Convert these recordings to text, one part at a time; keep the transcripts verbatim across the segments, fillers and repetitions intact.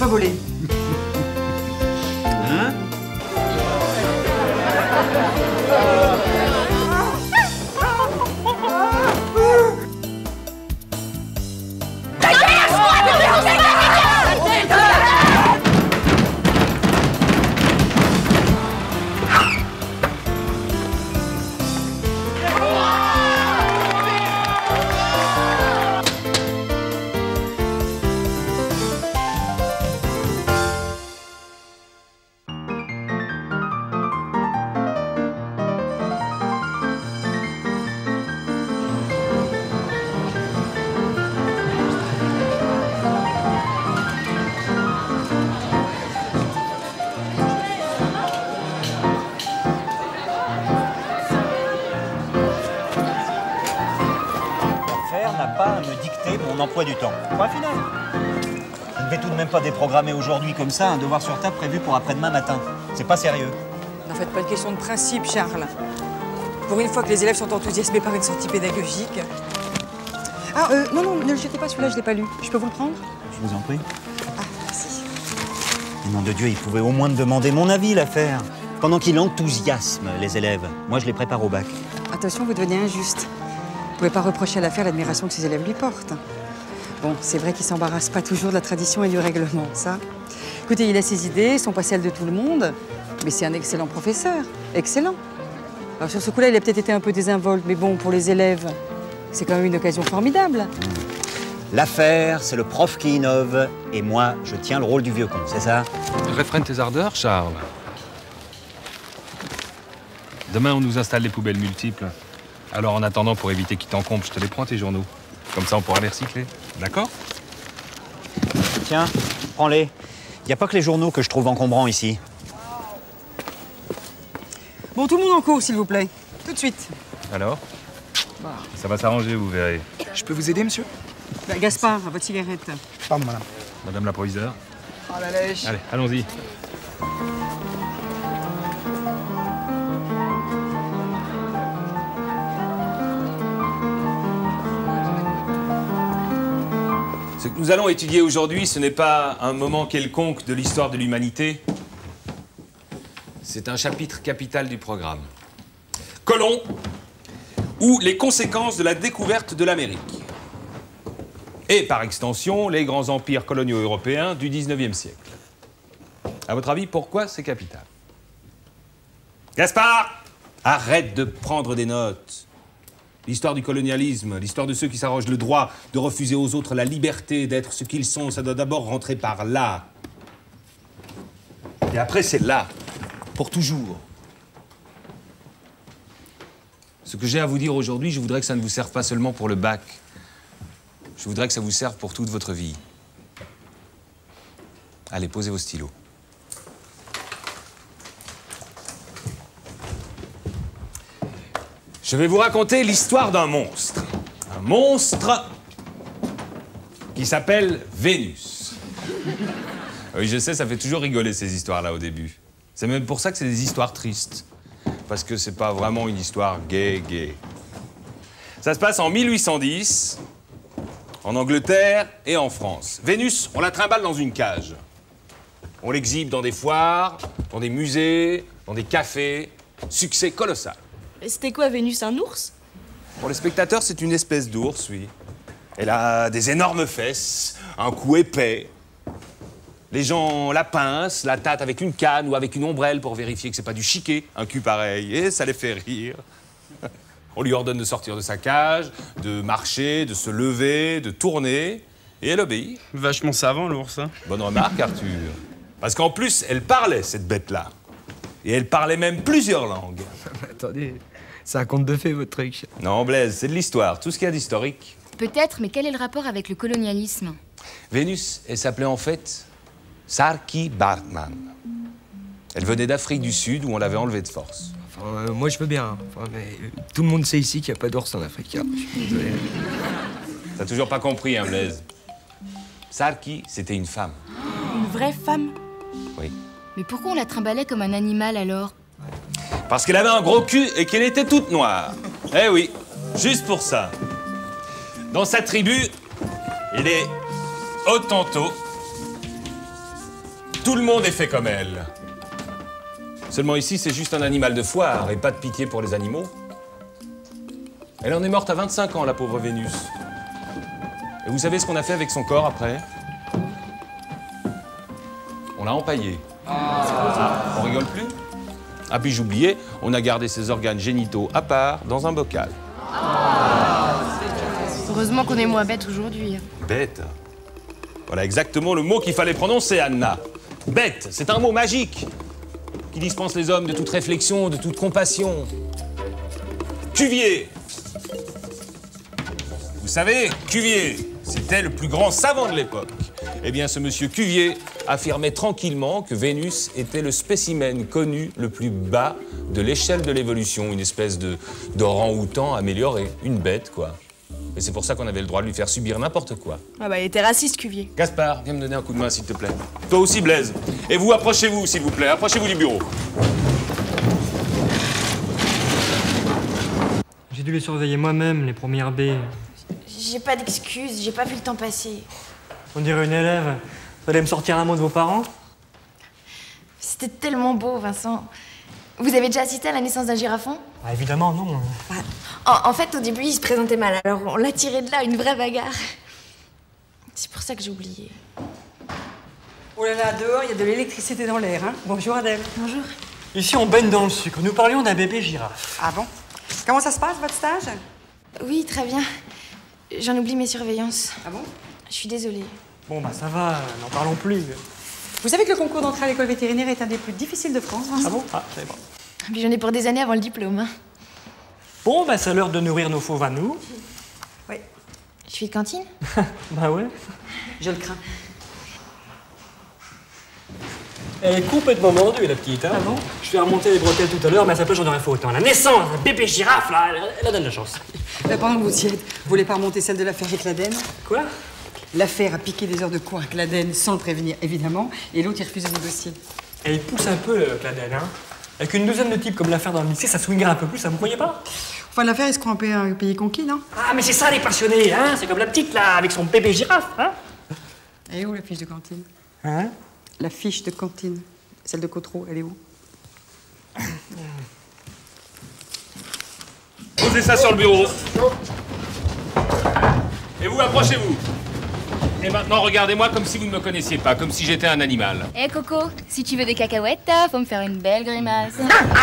pas volé. Hein? Pas à me dicter mon emploi du temps. Point final. Je ne vais tout de même pas déprogrammer aujourd'hui comme ça un devoir sur table prévu pour après-demain matin. C'est pas sérieux. N'en faites pas une question de principe, Charles. Pour une fois que les élèves sont enthousiasmés par une sortie pédagogique. Ah, euh, non, non, ne le jetez pas, celui-là, je l'ai pas lu. Je peux vous le prendre? Je vous en prie. Ah, merci. Nom de Dieu, il pouvait au moins me demander mon avis, l'affaire. Pendant qu'il enthousiasme les élèves. Moi, je les prépare au bac. Attention, vous devenez injuste. Vous ne pouvez pas reprocher à l'affaire l'admiration que ses élèves lui portent. Bon, c'est vrai qu'il ne s'embarrasse pas toujours de la tradition et du règlement, ça. Écoutez, il a ses idées, sont pas celles de tout le monde, mais c'est un excellent professeur. Excellent. Alors sur ce coup-là, il a peut-être été un peu désinvolte, mais bon, pour les élèves, c'est quand même une occasion formidable. L'affaire, c'est le prof qui innove, et moi, je tiens le rôle du vieux con, c'est ça? Réfrène tes ardeurs, Charles. Demain, on nous installe les poubelles multiples. Alors, en attendant, pour éviter qu'ils t'encombrent, je te les prends, tes journaux. Comme ça, on pourra les recycler. D'accord? Tiens, prends-les. Il n'y a pas que les journaux que je trouve encombrants ici. Bon, tout le monde en cours, s'il vous plaît. Tout de suite. Alors? Ça va s'arranger, vous verrez. Je peux vous aider, monsieur? Bah, Gaspard, votre cigarette. Pardon, madame. Madame la proviseure. Oh la lèche. Allez, allons-y. Ce que nous allons étudier aujourd'hui, ce n'est pas un moment quelconque de l'histoire de l'humanité. C'est un chapitre capital du programme. Colomb, ou les conséquences de la découverte de l'Amérique. Et par extension, les grands empires coloniaux européens du dix-neuvième siècle. À votre avis, pourquoi c'est capital? Gaspard, arrête de prendre des notes. L'histoire du colonialisme, l'histoire de ceux qui s'arrogent le droit de refuser aux autres la liberté d'être ce qu'ils sont, ça doit d'abord rentrer par là. Et après, c'est là, pour toujours. Ce que j'ai à vous dire aujourd'hui, je voudrais que ça ne vous serve pas seulement pour le bac. Je voudrais que ça vous serve pour toute votre vie. Allez, posez vos stylos. Je vais vous raconter l'histoire d'un monstre. Un monstre qui s'appelle Vénus. Oui, je sais, ça fait toujours rigoler ces histoires-là au début. C'est même pour ça que c'est des histoires tristes. Parce que c'est pas vraiment une histoire gay-gay. Ça se passe en mille huit cent dix, en Angleterre et en France. Vénus, on la trimballe dans une cage. On l'exhibe dans des foires, dans des musées, dans des cafés. Succès colossal. C'était quoi, Vénus, un ours? Pour les spectateurs, c'est une espèce d'ours, oui. Elle a des énormes fesses, un cou épais. Les gens la pincent, la tâtent avec une canne ou avec une ombrelle pour vérifier que c'est pas du chiquet, un cul pareil, et ça les fait rire. On lui ordonne de sortir de sa cage, de marcher, de se lever, de tourner, et elle obéit. Vachement savant, l'ours, hein. Bonne remarque, Arthur. Parce qu'en plus, elle parlait, cette bête-là. Et elle parlait même plusieurs langues. Attendez, c'est un conte de fées, votre truc. Non, Blaise, c'est de l'histoire, tout ce qu'il y a d'historique. Peut-être, mais quel est le rapport avec le colonialisme? Vénus, elle s'appelait en fait Saartjie Baartman. Elle venait d'Afrique du Sud, où on l'avait enlevée de force. Enfin, euh, moi, je veux bien. Enfin, mais euh, tout le monde sait ici qu'il n'y a pas d'ours en Afrique. Hein. Je suis désolé. T'as toujours pas compris, hein, Blaise? Saartjie, c'était une femme. Une vraie femme? Oui. Mais pourquoi on la trimballait comme un animal, alors? Parce qu'elle avait un gros cul et qu'elle était toute noire. Eh oui, juste pour ça. Dans sa tribu, les Hottentots, Tout le monde est fait comme elle. Seulement ici, c'est juste un animal de foire et pas de pitié pour les animaux. Elle en est morte à vingt-cinq ans, la pauvre Vénus. Et vous savez ce qu'on a fait avec son corps après? On l'a empaillé. Ah. On rigole plus? Ah, puis j'oubliais, on a gardé ses organes génitaux à part, dans un bocal. Ah. Heureusement qu'on est moins bête aujourd'hui. Bête? Voilà exactement le mot qu'il fallait prononcer, Anna. Bête, c'est un mot magique qui dispense les hommes de toute réflexion, de toute compassion. Cuvier. Vous savez, Cuvier, c'était le plus grand savant de l'époque. Eh bien, ce monsieur Cuvier affirmait tranquillement que Vénus était le spécimen connu le plus bas de l'échelle de l'évolution, une espèce de d'orang-outan amélioré, une bête, quoi. Et c'est pour ça qu'on avait le droit de lui faire subir n'importe quoi. Ah bah, il était raciste, Cuvier. Gaspard, viens me donner un coup de main, s'il te plaît. Toi aussi, Blaise. Et vous, approchez-vous, s'il vous plaît. Approchez-vous du bureau. J'ai dû les surveiller moi-même, les premières baies. J'ai pas d'excuses, j'ai pas vu le temps passer. On dirait une élève. Vous allez me sortir un mot de vos parents? C'était tellement beau, Vincent. Vous avez déjà assisté à la naissance d'un girafon? Ah, évidemment, non. En, en fait, au début, il se présentait mal, alors on l'a tiré de là, une vraie bagarre. C'est pour ça que j'ai oublié. Oh là là, dehors, il y a de l'électricité dans l'air, hein. Bonjour, Adèle. Bonjour. Ici, on baigne dans le sucre. Nous parlions d'un bébé girafe. Ah bon? Comment ça se passe, votre stage? Oui, très bien. J'en oublie mes surveillances. Ah bon? Je suis désolée. Bon, bah ça va, n'en parlons plus. Vous savez que le concours d'entrée à l'école vétérinaire est un des plus difficiles de France, Vincent? Ah bon? Ah, c'est bon. Puis j'en ai pour des années avant le diplôme. Hein. Bon, bah c'est l'heure de nourrir nos fauves à nous. Oui. Je suis de cantine? Bah ouais. Je le crains. Elle est complètement mordue, la petite. Hein. Ah bon? Je vais remonter les bretelles tout à l'heure, mais à sa place, j'en aurais fait autant. La naissance, un bébé girafe, là, elle, elle a donne la chance. Mais pendant que vous y êtes, vous voulez pas remonter celle de l'affaire avec l'Aden? Quoi? L'affaire a piqué des heures de cours avec l'Aden sans le prévenir, évidemment, et l'autre, il refuse le dossier. Elle pousse un peu, le Claden, hein. Avec une douzaine de types comme l'affaire dans le lycée, ça swingerait un peu plus, ça vous croyez pas? Enfin, l'affaire, est-ce qu'on a payé un pays conquis, non? Ah, mais c'est ça, les passionnés, hein. C'est comme la petite, là, avec son bébé girafe, hein. Elle est où, la fiche de cantine? Hein? La fiche de cantine. Celle de Cotreau, elle est où? Posez ça sur le bureau. Et vous, approchez-vous. Et maintenant, regardez-moi comme si vous ne me connaissiez pas, comme si j'étais un animal. Eh Coco, si tu veux des cacahuètes, faut me faire une belle grimace.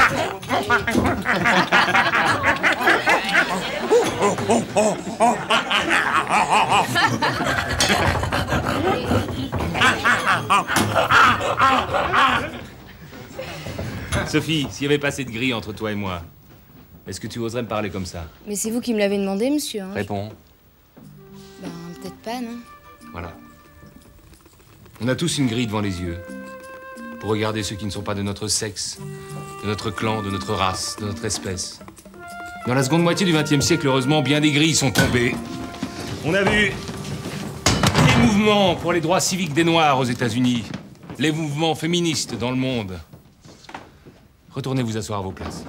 Sophie, s'il y avait pas assez de gris entre toi et moi, est-ce que tu oserais me parler comme ça? Mais c'est vous qui me l'avez demandé, monsieur. Hein. Réponds. Ben, peut-être pas, non? Voilà. On a tous une grille devant les yeux. Pour regarder ceux qui ne sont pas de notre sexe, de notre clan, de notre race, de notre espèce. Dans la seconde moitié du vingtième siècle, heureusement, bien des grilles sont tombées. On a vu les mouvements pour les droits civiques des Noirs aux États-Unis, les mouvements féministes dans le monde. Retournez vous asseoir à vos places.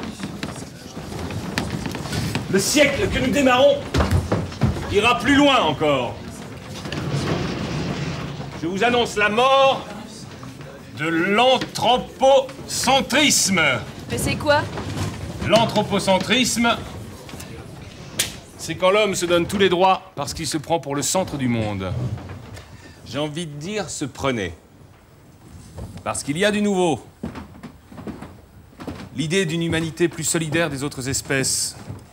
Le siècle que nous démarrons ira plus loin encore. Je vous annonce la mort de l'anthropocentrisme. Mais c'est quoi? L'anthropocentrisme, c'est quand l'homme se donne tous les droits parce qu'il se prend pour le centre du monde. J'ai envie de dire se prenait. Parce qu'il y a du nouveau. L'idée d'une humanité plus solidaire des autres espèces.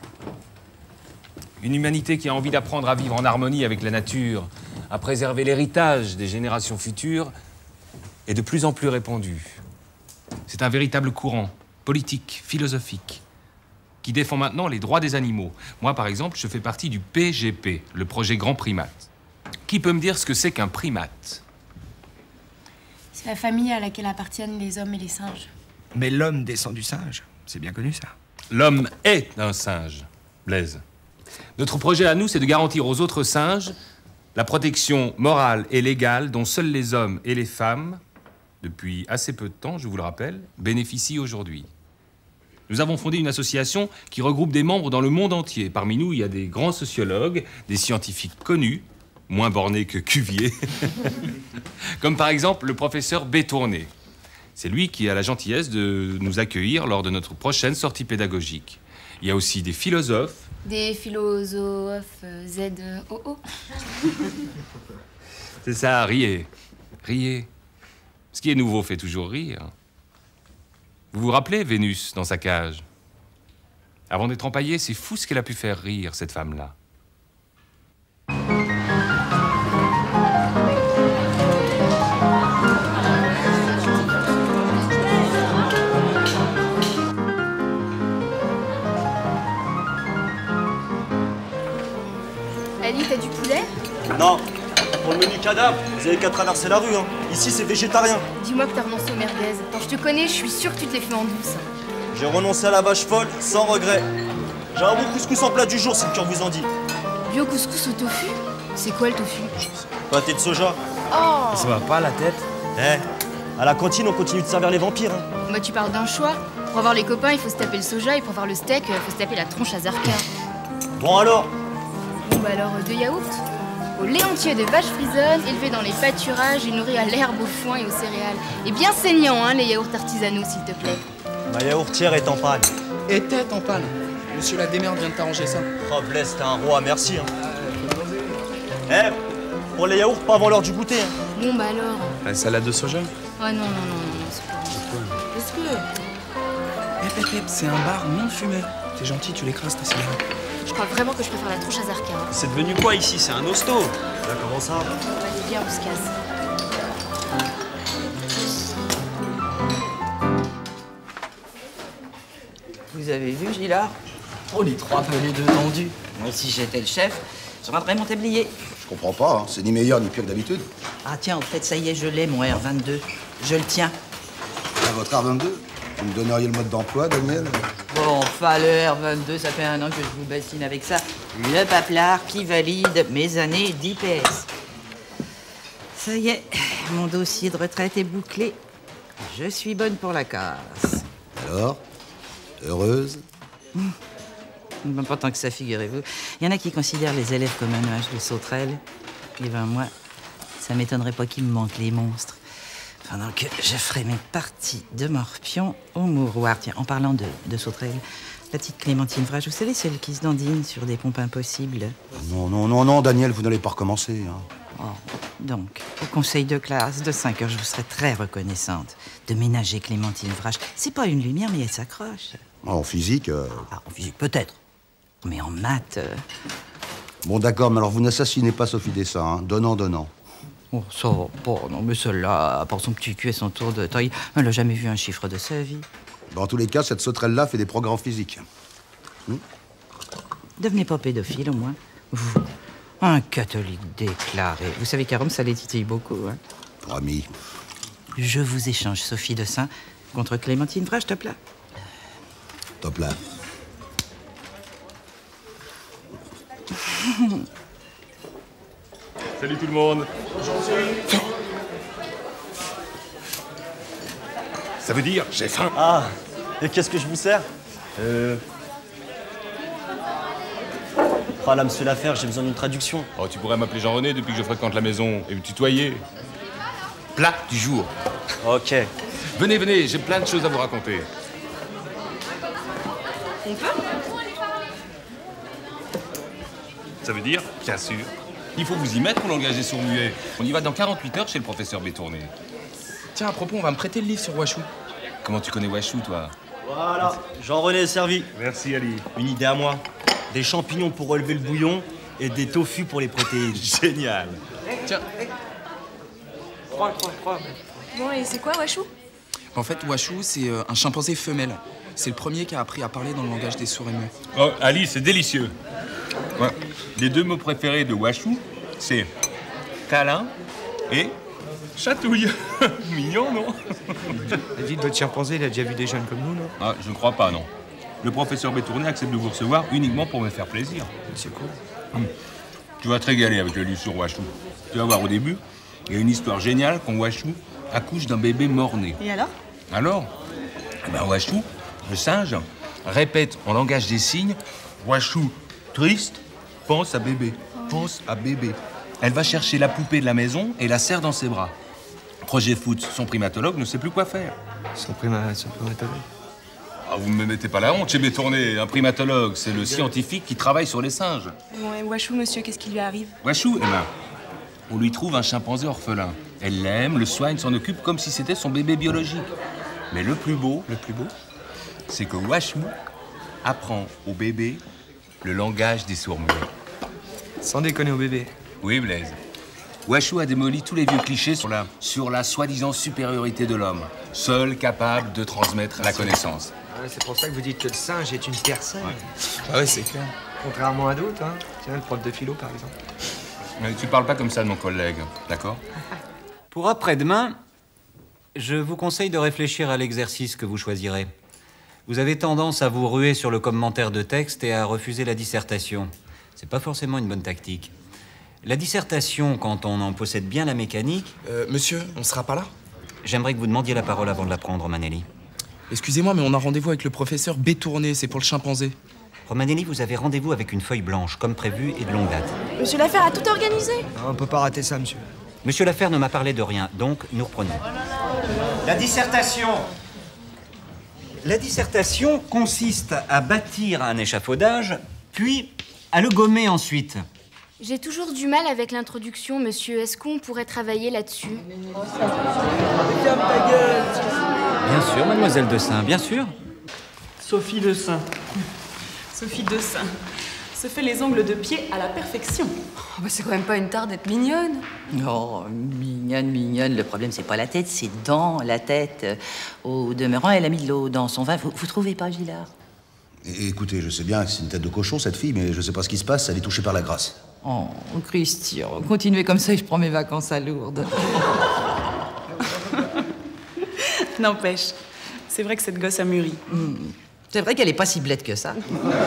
Une humanité qui a envie d'apprendre à vivre en harmonie avec la nature, à préserver l'héritage des générations futures, est de plus en plus répandue. C'est un véritable courant, politique, philosophique, qui défend maintenant les droits des animaux. Moi, par exemple, je fais partie du P G P, le projet Grand Primate. Qui peut me dire ce que c'est qu'un primate? C'est la famille à laquelle appartiennent les hommes et les singes. Mais l'homme descend du singe. C'est bien connu, ça. L'homme est un singe, Blaise. Notre projet à nous, c'est de garantir aux autres singes la protection morale et légale dont seuls les hommes et les femmes, depuis assez peu de temps, je vous le rappelle, bénéficient aujourd'hui. Nous avons fondé une association qui regroupe des membres dans le monde entier. Parmi nous, il y a des grands sociologues, des scientifiques connus, moins borné que Cuvier. Comme par exemple le professeur Bétourné. C'est lui qui a la gentillesse de nous accueillir lors de notre prochaine sortie pédagogique. Il y a aussi des philosophes. Des philosophes euh, Z O O. C'est ça, riez. Riez. Ce qui est nouveau fait toujours rire. Vous vous rappelez Vénus dans sa cage? Avant d'être empaillée, c'est fou ce qu'elle a pu faire rire, cette femme-là. Ali, t'as du poulet? Non. Pour le menu cadavre, vous avez qu'à traverser la rue. Hein. Ici, c'est végétarien. Dis-moi que t'as renoncé au merguez. Quand je te connais, je suis sûre que tu te les fais en douce. J'ai renoncé à la vache folle, sans regret. J'ai un bon couscous en plat du jour, si le cœur vous en dit. Bio couscous au tofu? C'est quoi le tofu? Pâté de soja. Oh! Ça va pas la tête? Eh, à la cantine, on continue de servir les vampires. Hein. Moi, tu parles d'un choix. Pour avoir les copains, il faut se taper le soja, et pour avoir le steak, il faut se taper la tronche à Zarka. Bon alors? Bon bah alors, deux yaourts. Au lait entier de vache frisonne, élevé dans les pâturages et nourri à l'herbe, au foin et aux céréales. Et bien saignant, hein, les yaourts artisanaux, s'il te plaît. Ma yaourtière est en panne. Était en panne. Monsieur la démerde vient de t'arranger ça. Oh, Blaise, t'es un roi, merci. Hein. Eh, pour les yaourts, pas avant l'heure du goûter. Hein. Bon bah alors. La salade de soja? Oh non, non, non, non, c'est pas bon. Qu'est-ce que... Hep, hep, hep, c'est un bar non fumé. T'es gentil, tu l'écrases ta cigarette. Je crois vraiment que je préfère la tronche à Zarka. Hein. C'est devenu quoi ici? C'est un hosto. Là, comment ça? Allez, viens, on se casse. Vous avez vu, Gilard? Oh, les trois pelés de tendus. Moi, si j'étais le chef, je rendrais mon tablier. Je comprends pas, hein. C'est ni meilleur ni pire que d'habitude. Ah tiens, en fait, ça y est, je l'ai, mon R vingt-deux. Je le tiens. À votre R vingt-deux? Vous me donneriez le mode d'emploi, Daniel? Bon, enfin, le R vingt-deux, ça fait un an que je vous bassine avec ça. Le paplard qui valide mes années d'I P S. Ça y est, mon dossier de retraite est bouclé. Je suis bonne pour la casse. Alors? Heureuse? Mmh. Pas tant que ça, figurez-vous. Il y en a qui considèrent les élèves comme un nuage de sauterelles. Et ben moi, ça m'étonnerait pas qu'il me manque les monstres. Pendant que je ferai mes parties de morpion au mouroir. Tiens, en parlant de, de sauterelles, la petite Clémentine Vrage, vous savez, celle qui se dandine sur des pompes impossibles. Non, non, non, non, Daniel, vous n'allez pas recommencer. Hein. Oh, donc, au conseil de classe de cinq heures, je vous serais très reconnaissante de ménager Clémentine Vrage. C'est pas une lumière, mais elle s'accroche. En physique euh... Ah, en physique, peut-être. Mais en maths... Euh... Bon, d'accord, mais alors vous n'assassinez pas Sophie Dessin, hein. Donnant, donnant. Oh, ça va pas. Non, mais celle-là, à part son petit cul et son tour de taille, elle n'a jamais vu un chiffre de sa vie. Dans tous les cas, cette sauterelle-là fait des progrès en physique. Hmm? Devenez pas pédophile, au moins. Vous, un catholique déclaré. Vous savez qu'à Rome, ça les titille beaucoup, hein. Promis. Je vous échange Sophie Dessin contre Clémentine Vrage, top là. Top là. Salut tout le monde. Ça veut dire j'ai faim. Ah, et qu'est-ce que je vous sers? Euh... Ah là, monsieur Laferre, j'ai besoin d'une traduction. Oh, tu pourrais m'appeler Jean-René depuis que je fréquente la maison et me tutoyer. Plat du jour. Ok. Venez, venez, j'ai plein de choses à vous raconter. On peut? Ça veut dire, bien sûr. Il faut vous y mettre pour l'engager sur muet. On y va dans quarante-huit heures chez le professeur Bétourné. Tiens, à propos, on va me prêter le livre sur Wachou. Comment tu connais Wachou, toi? Voilà, Jean-René est servi. Merci, Ali. Une idée à moi. Des champignons pour relever le bouillon et des tofu pour les protéines. Génial. Tiens. Crois, crois, crois. Bon, et c'est quoi, Wachou? En fait, Wachou, c'est euh, un chimpanzé femelle. C'est le premier qui a appris à parler dans le langage des sourds et muets. Oh, Ali, c'est délicieux. Ouais. Les deux mots préférés de Wachou, c'est câlin et chatouille. Mignon, non? Dites, votre chimpanzé, il a déjà vu des jeunes comme nous, non? Ah, je ne crois pas, non. Le professeur Bétourné accepte de vous recevoir uniquement pour me faire plaisir. C'est cool. Hum. Tu vas te régaler avec le livre sur Wachou. Tu vas voir, au début, il y a une histoire géniale quand Wachou accouche d'un bébé mort-né. Et alors? Alors, eh ben Wachou, le singe, répète en langage des signes, Wachou, triste, pense à bébé, pense à bébé. Elle va chercher la poupée de la maison et la serre dans ses bras. Projet foot, son primatologue ne sait plus quoi faire. Son, prima... son primatologue? Ah, vous ne me mettez pas la honte chez Bétourné. Un primatologue, c'est le scientifique qui travaille sur les singes. Bon, et Wachou, monsieur, qu'est-ce qui lui arrive? Wachou, eh ben, on lui trouve un chimpanzé orphelin. Elle l'aime, le soigne, s'en occupe comme si c'était son bébé biologique. Mais le plus beau, le plus beau, c'est que Wachou apprend au bébé le langage des sourds-muets. Sans déconner au bébé. Oui, Blaise. Wachou a démoli tous les vieux clichés sur la, sur la soi-disant supériorité de l'homme, seul capable de transmettre la connaissance. Ouais, c'est pour ça que vous dites que le singe est une personne. Ouais. Ah ouais, c'est clair. Contrairement à d'autres, hein. Tiens, le prof de philo, par exemple. Mais tu parles pas comme ça de mon collègue, d'accord? Pour après-demain, je vous conseille de réfléchir à l'exercice que vous choisirez. Vous avez tendance à vous ruer sur le commentaire de texte et à refuser la dissertation. C'est pas forcément une bonne tactique. La dissertation, quand on en possède bien la mécanique... Euh, monsieur, on sera pas là? J'aimerais que vous demandiez la parole avant de la prendre, Romanelli. Excusez-moi, mais on a rendez-vous avec le professeur Bétourné, c'est pour le chimpanzé. Romanelli, vous avez rendez-vous avec une feuille blanche, comme prévu, et de longue date. Monsieur Laffaire a tout organisé. Non, on peut pas rater ça, monsieur. Monsieur Laffaire ne m'a parlé de rien, donc nous reprenons. La dissertation. La dissertation consiste à bâtir un échafaudage, puis à le gommer ensuite. J'ai toujours du mal avec l'introduction, monsieur. Est-ce qu'on pourrait travailler là-dessus? Ferme ta gueule. Bien sûr, mademoiselle Dessein, bien sûr. Sophie Dessein. Sophie Dessein se fait les ongles de pied à la perfection. Oh, bah c'est quand même pas une tare d'être mignonne. Oh, mignonne, mignonne. Le problème, c'est pas la tête, c'est dans la tête. Au demeurant, elle a mis de l'eau dans son vin. Vous, vous trouvez pas, Gillard? Et, écoutez, je sais bien que c'est une tête de cochon, cette fille, mais je sais pas ce qui se passe, elle est touchée par la grâce. Oh, Christian, continuez comme ça et je prends mes vacances à Lourdes. N'empêche, c'est vrai que cette gosse a mûri. Mmh. C'est vrai qu'elle est pas si blette que ça.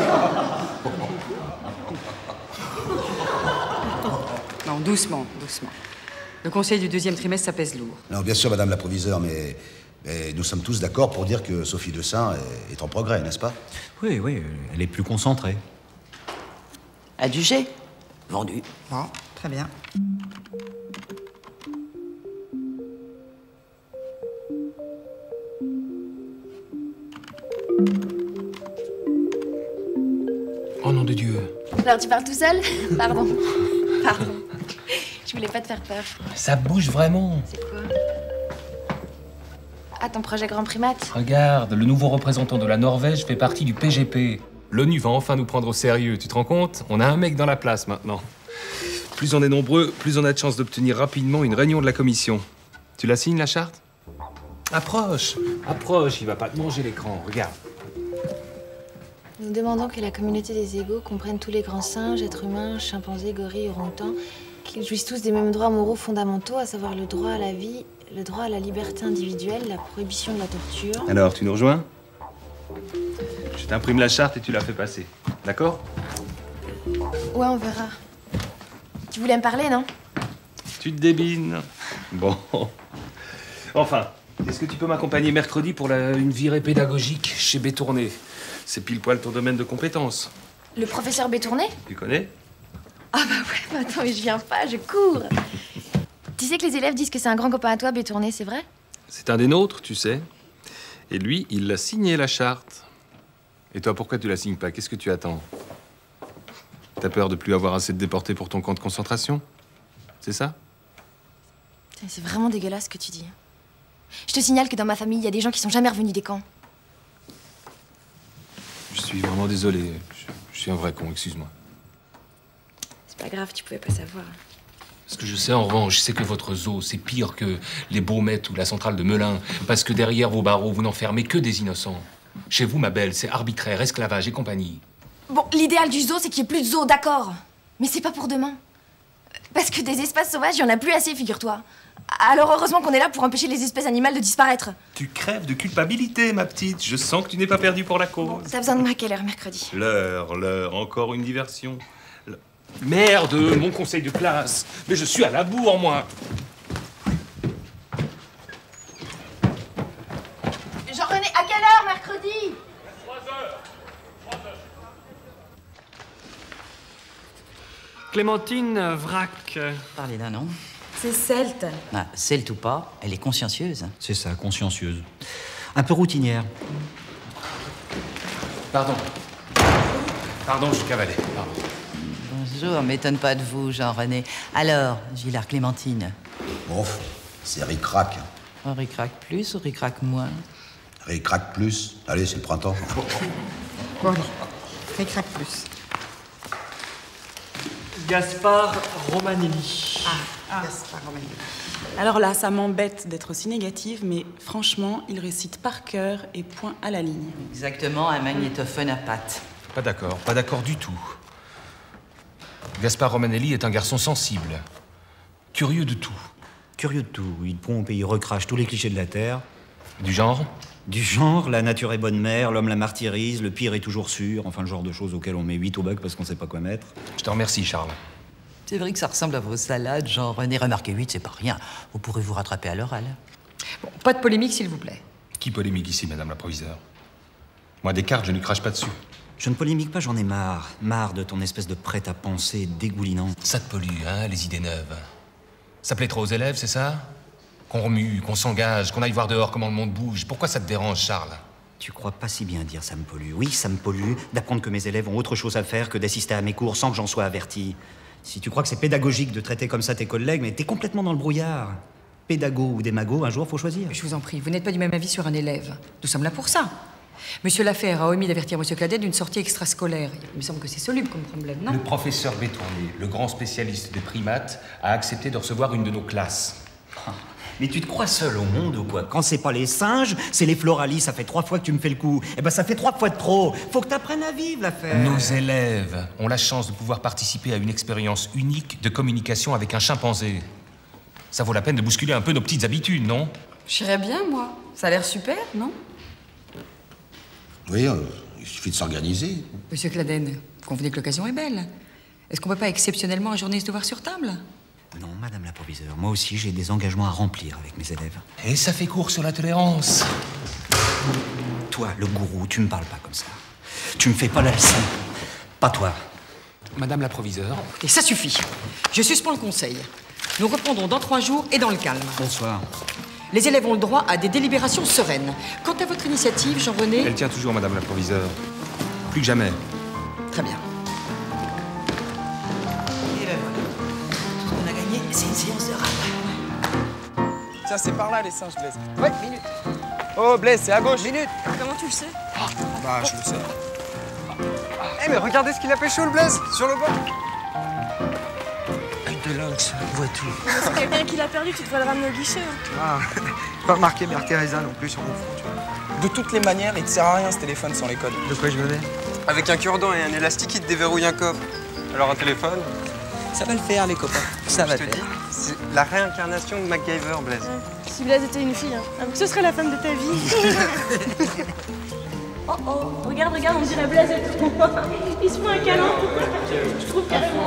Non, doucement, doucement. Le conseil du deuxième trimestre, ça pèse lourd. Non, bien sûr, madame la proviseure, mais, mais nous sommes tous d'accord pour dire que Sophie Dessein est, est en progrès, n'est-ce pas? Oui, oui, elle est plus concentrée. Adjugé? Vendu. Bon, très bien. Oh nom de Dieu. Alors tu parles tout seul? Pardon. Pardon. Je voulais pas te faire peur. Ça bouge vraiment. C'est quoi? Ah, ton projet Grand Primate? Regarde, le nouveau représentant de la Norvège fait partie du P G P. L'ONU va enfin nous prendre au sérieux, tu te rends compte? On a un mec dans la place maintenant. Plus on est nombreux, plus on a de chances d'obtenir rapidement une réunion de la commission. Tu la signes, la charte? Approche, approche, il va pas te manger l'écran, regarde. Nous demandons que la communauté des égaux comprenne tous les grands singes, êtres humains, chimpanzés, gorilles, orang-outans, qu'ils jouissent tous des mêmes droits moraux fondamentaux, à savoir le droit à la vie, le droit à la liberté individuelle, la prohibition de la torture. Alors, tu nous rejoins? Je t'imprime la charte et tu la fais passer, d'accord? Ouais, on verra. Tu voulais me parler, non? Tu te débines. Bon. Enfin, est-ce que tu peux m'accompagner mercredi pour la, une virée pédagogique chez Bétourné? C'est pile poil ton domaine de compétences. Le professeur Bétourné? Tu connais? Ah bah ouais, mais attends, mais je viens pas, je cours. Tu sais que les élèves disent que c'est un grand copain à toi, Bétourné, c'est vrai? C'est un des nôtres, tu sais. Et lui, il l'a signé, la charte. Et toi, pourquoi tu la signes pas? Qu'est-ce que tu attends? T'as peur de plus avoir assez de déportés pour ton camp de concentration? C'est ça? C'est vraiment dégueulasse ce que tu dis. Je te signale que dans ma famille, il y a des gens qui sont jamais revenus des camps. Je suis vraiment désolé. Je, je suis un vrai con, excuse-moi. C'est pas grave, tu pouvais pas savoir. Ce que je sais en revanche, c'est que votre zoo, c'est pire que les Baumettes ou la centrale de Melun. Parce que derrière vos barreaux, vous n'enfermez que des innocents. Chez vous, ma belle, c'est arbitraire, esclavage et compagnie. Bon, l'idéal du zoo, c'est qu'il n'y ait plus de zoo, d'accord. Mais c'est pas pour demain. Parce que des espaces sauvages, il y en a plus assez, figure-toi. Alors heureusement qu'on est là pour empêcher les espèces animales de disparaître. Tu crèves de culpabilité, ma petite. Je sens que tu n'es pas perdue pour la cause. Bon, t'as besoin de moi à quelle heure, mercredi? L'heure, l'heure, encore une diversion. Le- Merde, mon conseil de classe. Mais je suis à la bourre, moi. Jean-René, à quelle heure, mercredi? Clémentine Vrac. Parlez d'un nom. C'est celte. Ah, celte ou pas, elle est consciencieuse. C'est ça, consciencieuse. Un peu routinière. Pardon. Pardon, je suis cavalet. Pardon. Bonjour, m'étonne pas de vous, Jean-René. Alors, Gilard Clémentine. Bon, c'est ric-rac. Oh, ric-rac plus ou ric-rac moins? Ric-rac plus. Allez, c'est le printemps. Bon, allez. Ric-rac plus. Gaspard Romanelli. Ah, ah. Gaspard Romanelli. Alors là, ça m'embête d'être aussi négative, mais franchement, il récite par cœur et point à la ligne. Exactement, un magnétophone à pattes. Pas d'accord, pas d'accord du tout. Gaspard Romanelli est un garçon sensible, curieux de tout. Curieux de tout. Il pompe et il recrache tous les clichés de la Terre. Du genre? Du genre, la nature est bonne mère, l'homme la martyrise, le pire est toujours sûr. Enfin, le genre de choses auxquelles on met huit au bac parce qu'on sait pas quoi mettre. Je te remercie, Charles. C'est vrai que ça ressemble à vos salades, Jean-René. Remarquez, huit, c'est pas rien. Vous pourrez vous rattraper à l'oral. Bon, pas de polémique, s'il vous plaît. Qui polémique ici, madame la proviseure? Moi, des cartes, je ne crache pas dessus. Je ne polémique pas, j'en ai marre. Marre de ton espèce de prêt-à-penser dégoulinant. Ça te pollue, hein, les idées neuves. Ça plaît trop aux élèves, c'est ça? Qu'on remue, qu'on s'engage, qu'on aille voir dehors comment le monde bouge. Pourquoi ça te dérange, Charles? Tu crois pas si bien dire ça me pollue. Oui, ça me pollue d'apprendre que mes élèves ont autre chose à faire que d'assister à mes cours sans que j'en sois averti. Si tu crois que c'est pédagogique de traiter comme ça tes collègues, mais t'es complètement dans le brouillard. Pédago ou démago, un jour, faut choisir. Je vous en prie, vous n'êtes pas du même avis sur un élève. Nous sommes là pour ça. Monsieur Laffaire a omis d'avertir Monsieur Cladet d'une sortie extrascolaire. Il me semble que c'est soluble comme problème, non? Le professeur Bétourné, le grand spécialiste des primates, a accepté de recevoir une de nos classes. Mais tu te crois seul au monde ou quoi? Quand c'est pas les singes, c'est les floralis. Ça fait trois fois que tu me fais le coup. Eh ben, ça fait trois fois de trop. Faut que t'apprennes à vivre, l'affaire. Nos élèves ont la chance de pouvoir participer à une expérience unique de communication avec un chimpanzé. Ça vaut la peine de bousculer un peu nos petites habitudes, non? J'irais bien, moi. Ça a l'air super, non? Oui, euh, il suffit de s'organiser. Monsieur Claden, vous convenez que l'occasion est belle. Est-ce qu'on peut pas exceptionnellement ajourner ce devoir sur table? Non, madame la proviseure, moi aussi j'ai des engagements à remplir avec mes élèves. Et ça fait court sur la tolérance. Toi, le gourou, tu me parles pas comme ça. Tu me fais pas la leçon. Pas toi. Madame la proviseure. Et ça suffit. Je suspends le conseil. Nous reprendrons dans trois jours et dans le calme. Bonsoir. Les élèves ont le droit à des délibérations sereines. Quant à votre initiative, Jean-René... Elle tient toujours, madame la proviseure. Plus que jamais. Très bien. Et ben voilà. Tout ce qu'on a gagné, c'est une séance de rap. Tiens, c'est par là les singes, Blaise. Ouais, minute. Oh, Blaise, c'est à gauche. Minute. Comment tu le sais? Bah, je le sais. Eh, mais regardez ce qu'il a fait chaud, le Blaise, sur le banc. De lynx, on voit tout. C'est quelqu'un qui l'a perdu, tu devrais le ramener au guichet. Hein. Ah, pas marqué Mère Teresa non plus sur mon front, tu vois. De toutes les manières, il te sert à rien ce téléphone sans les codes. De quoi je venais? Avec un cure-dent et un élastique, il te déverrouille un coffre. Alors un téléphone? Ça va le faire, les copains. Ça va le faire. C'est la réincarnation de MacGyver, Blaise. Si Blaise était une fille, hein. Ce serait la femme de ta vie. Oh oh, regarde, regarde, on dirait Blaise et tout. Il se fait un câlin. Je trouve carrément.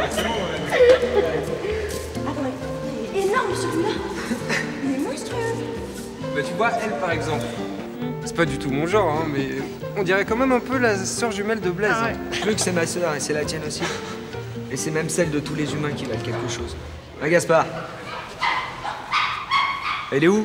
Attends, il est énorme celui-là. Il est monstrueux. Bah tu vois, elle par exemple. C'est pas du tout mon genre, hein, mais on dirait quand même un peu la sœur jumelle de Blaise. Ah ouais. Plus que c'est ma sœur et c'est la tienne aussi. Et c'est même celle de tous les humains qui valent quelque chose. Hein, Gaspard? Elle est où?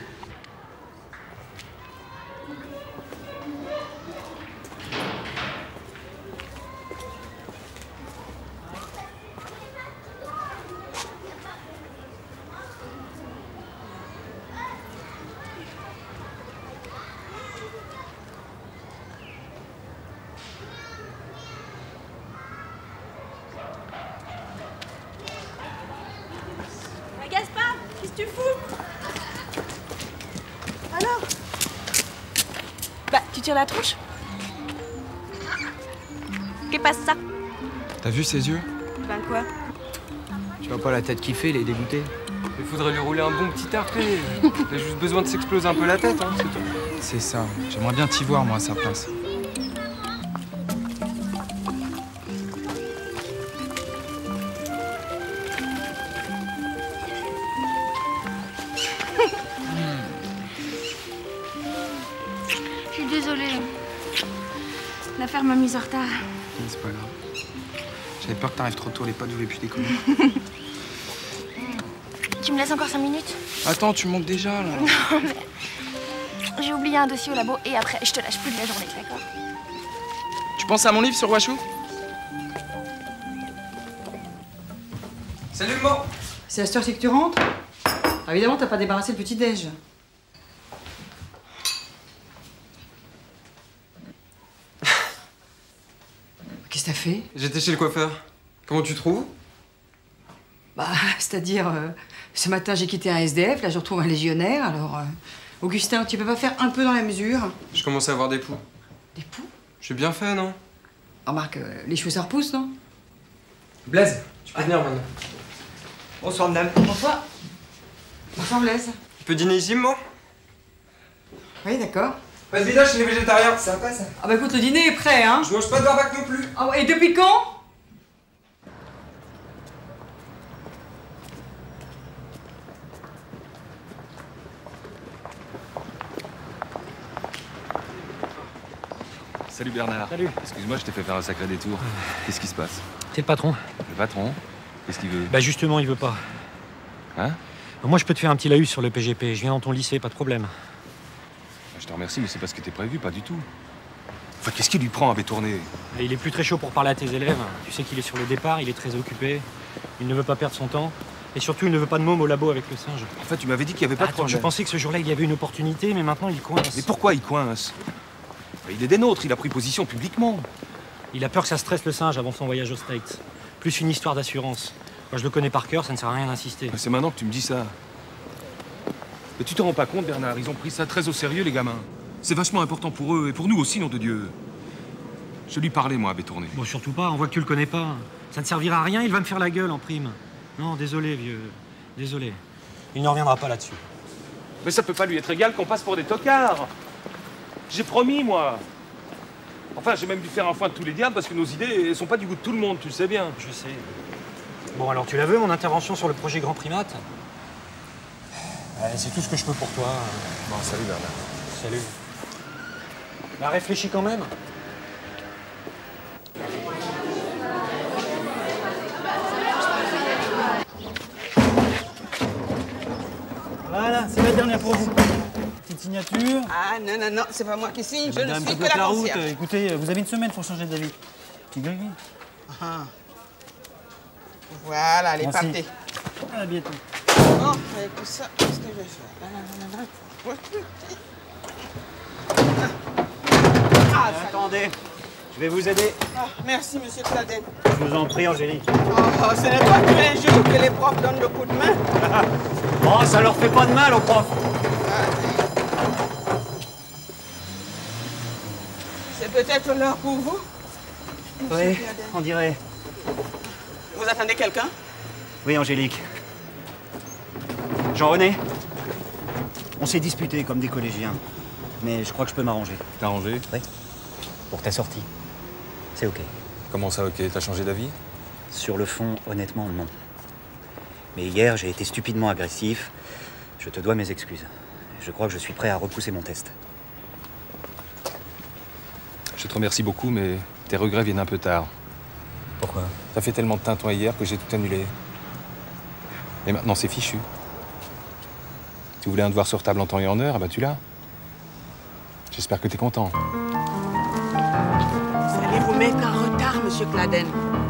Gaspard, qu'est-ce que tu fous? Alors? Bah, tu tires la tronche? Qu'est-ce passe ça? T'as vu ses yeux? Ben quoi? Tu vois pas la tête qu'il fait, il est dégoûté. Il faudrait lui rouler un bon petit R P. Il a juste besoin de s'exploser un peu la tête, hein, c'est tout. C'est ça. J'aimerais bien t'y voir, moi, à sa place. Je suis désolée. L'affaire m'a mise en retard. C'est pas grave. J'avais peur que t'arrives trop tôt, les potes voulaient plus déconner. Tu me laisses encore cinq minutes? Attends, tu montes déjà, là. Non, mais... J'ai oublié un dossier au labo et après, je te lâche plus de la journée, d'accord? Tu penses à mon livre sur Wachou? Salut, Mo. C'est à cette heure-ci que tu rentres? Ah, évidemment, t'as pas débarrassé le petit-déj. Qu'est-ce que t'as fait? J'étais chez le coiffeur. Comment tu trouves? Bah, c'est-à-dire, euh, ce matin, j'ai quitté un S D F, là, je retrouve un légionnaire, alors... euh, Augustin, tu peux pas faire un peu dans la mesure? Je commence à avoir des poux. Des poux? J'ai bien fait, non? Remarque, euh, les cheveux ça repousse, non? Blaise, tu peux venir maintenant. Bonsoir, madame. Bonsoir. Bonsoir, Blaise. Tu peux dîner ici, moi? Oui, d'accord. Pas de village chez les végétariens, c'est sympa, ça. Ah bah écoute, le dîner est prêt, hein? Je mange pas de barbac non plus. Ah ouais, et depuis quand? Salut Bernard. Salut. Excuse-moi, je t'ai fait faire un sacré détour. Qu'est-ce qui se passe? C'est le patron. Le patron? Qu'est-ce qu'il veut? Bah justement, il veut pas. Hein? Moi, je peux te faire un petit laïus sur le P G P. Je viens dans ton lycée, pas de problème. Je te remercie, mais c'est pas ce qui était prévu, pas du tout. Enfin, qu'est-ce qui lui prend à bétourner? Et il est plus très chaud pour parler à tes élèves. Tu sais qu'il est sur le départ, il est très occupé. Il ne veut pas perdre son temps. Et surtout, il ne veut pas de môme au labo avec le singe. En fait, tu m'avais dit qu'il y avait pas de Attends, problème. je pensais que ce jour-là, il y avait une opportunité, mais maintenant, il coince. Mais pourquoi il coince? Il est des nôtres, il a pris position publiquement. Il a peur que ça stresse le singe avant son voyage aux States. Plus une histoire d'assurance. Moi, je le connais par cœur, ça ne sert à rien d'insister. C'est maintenant que tu me dis ça. Mais tu te rends pas compte, Bernard, ils ont pris ça très au sérieux, les gamins. C'est vachement important pour eux, et pour nous aussi, nom de Dieu. Je lui parlais, moi, à Bétourné. Bon, surtout pas, on voit que tu le connais pas. Ça ne servira à rien, il va me faire la gueule en prime. Non, désolé, vieux. Désolé. Il ne reviendra pas là-dessus. Mais ça peut pas lui être égal qu'on passe pour des tocards. J'ai promis, moi. Enfin, j'ai même dû faire un foin de tous les diables parce que nos idées, elles sont pas du goût de tout le monde, tu le sais bien. Je sais. Bon, alors tu la veux, mon intervention sur le projet Grand Primate? Ouais, c'est tout ce que je peux pour toi. Bon, salut, Bernard. Salut. Bah, réfléchis quand même. Voilà, c'est la dernière pour vous. Petite signature. Ah non, non, non, c'est pas moi qui signe, je Madame, ne suis qui que la bloque la route. concierge. Écoutez, vous avez une semaine pour changer d'avis. Petit gris. Ah. Voilà, elle est Merci. partie. À bientôt. Bon, avec tout ça, qu'est-ce que je vais faire? Là, là, là, là, là. Ah, ça- Attendez, je vais vous aider. Ah, merci, monsieur Claden. Je vous en prie, Angélique. Oh, ce n'est pas tous les jours que les profs donnent le coup de main. Oh, ça leur fait pas de mal aux profs. C'est peut-être l'heure pour vous? Oui, on dirait. Vous attendez quelqu'un? Oui, Angélique. Jean-René, on s'est disputé comme des collégiens. Mais je crois que je peux m'arranger. T'arranger? Oui. Pour ta sortie. C'est OK. Comment ça, ok? T'as changé d'avis? Sur le fond, honnêtement, non. Mais hier, j'ai été stupidement agressif. Je te dois mes excuses. Je crois que je suis prêt à repousser mon test. Je te remercie beaucoup, mais tes regrets viennent un peu tard. Pourquoi? T'as fait tellement de tintouin hier que j'ai tout annulé. Et maintenant, c'est fichu. Tu voulais un devoir sur table en temps et en heure, ah bah tu l'as. J'espère que t'es content. Vous allez vous mettre en retard, monsieur Claden.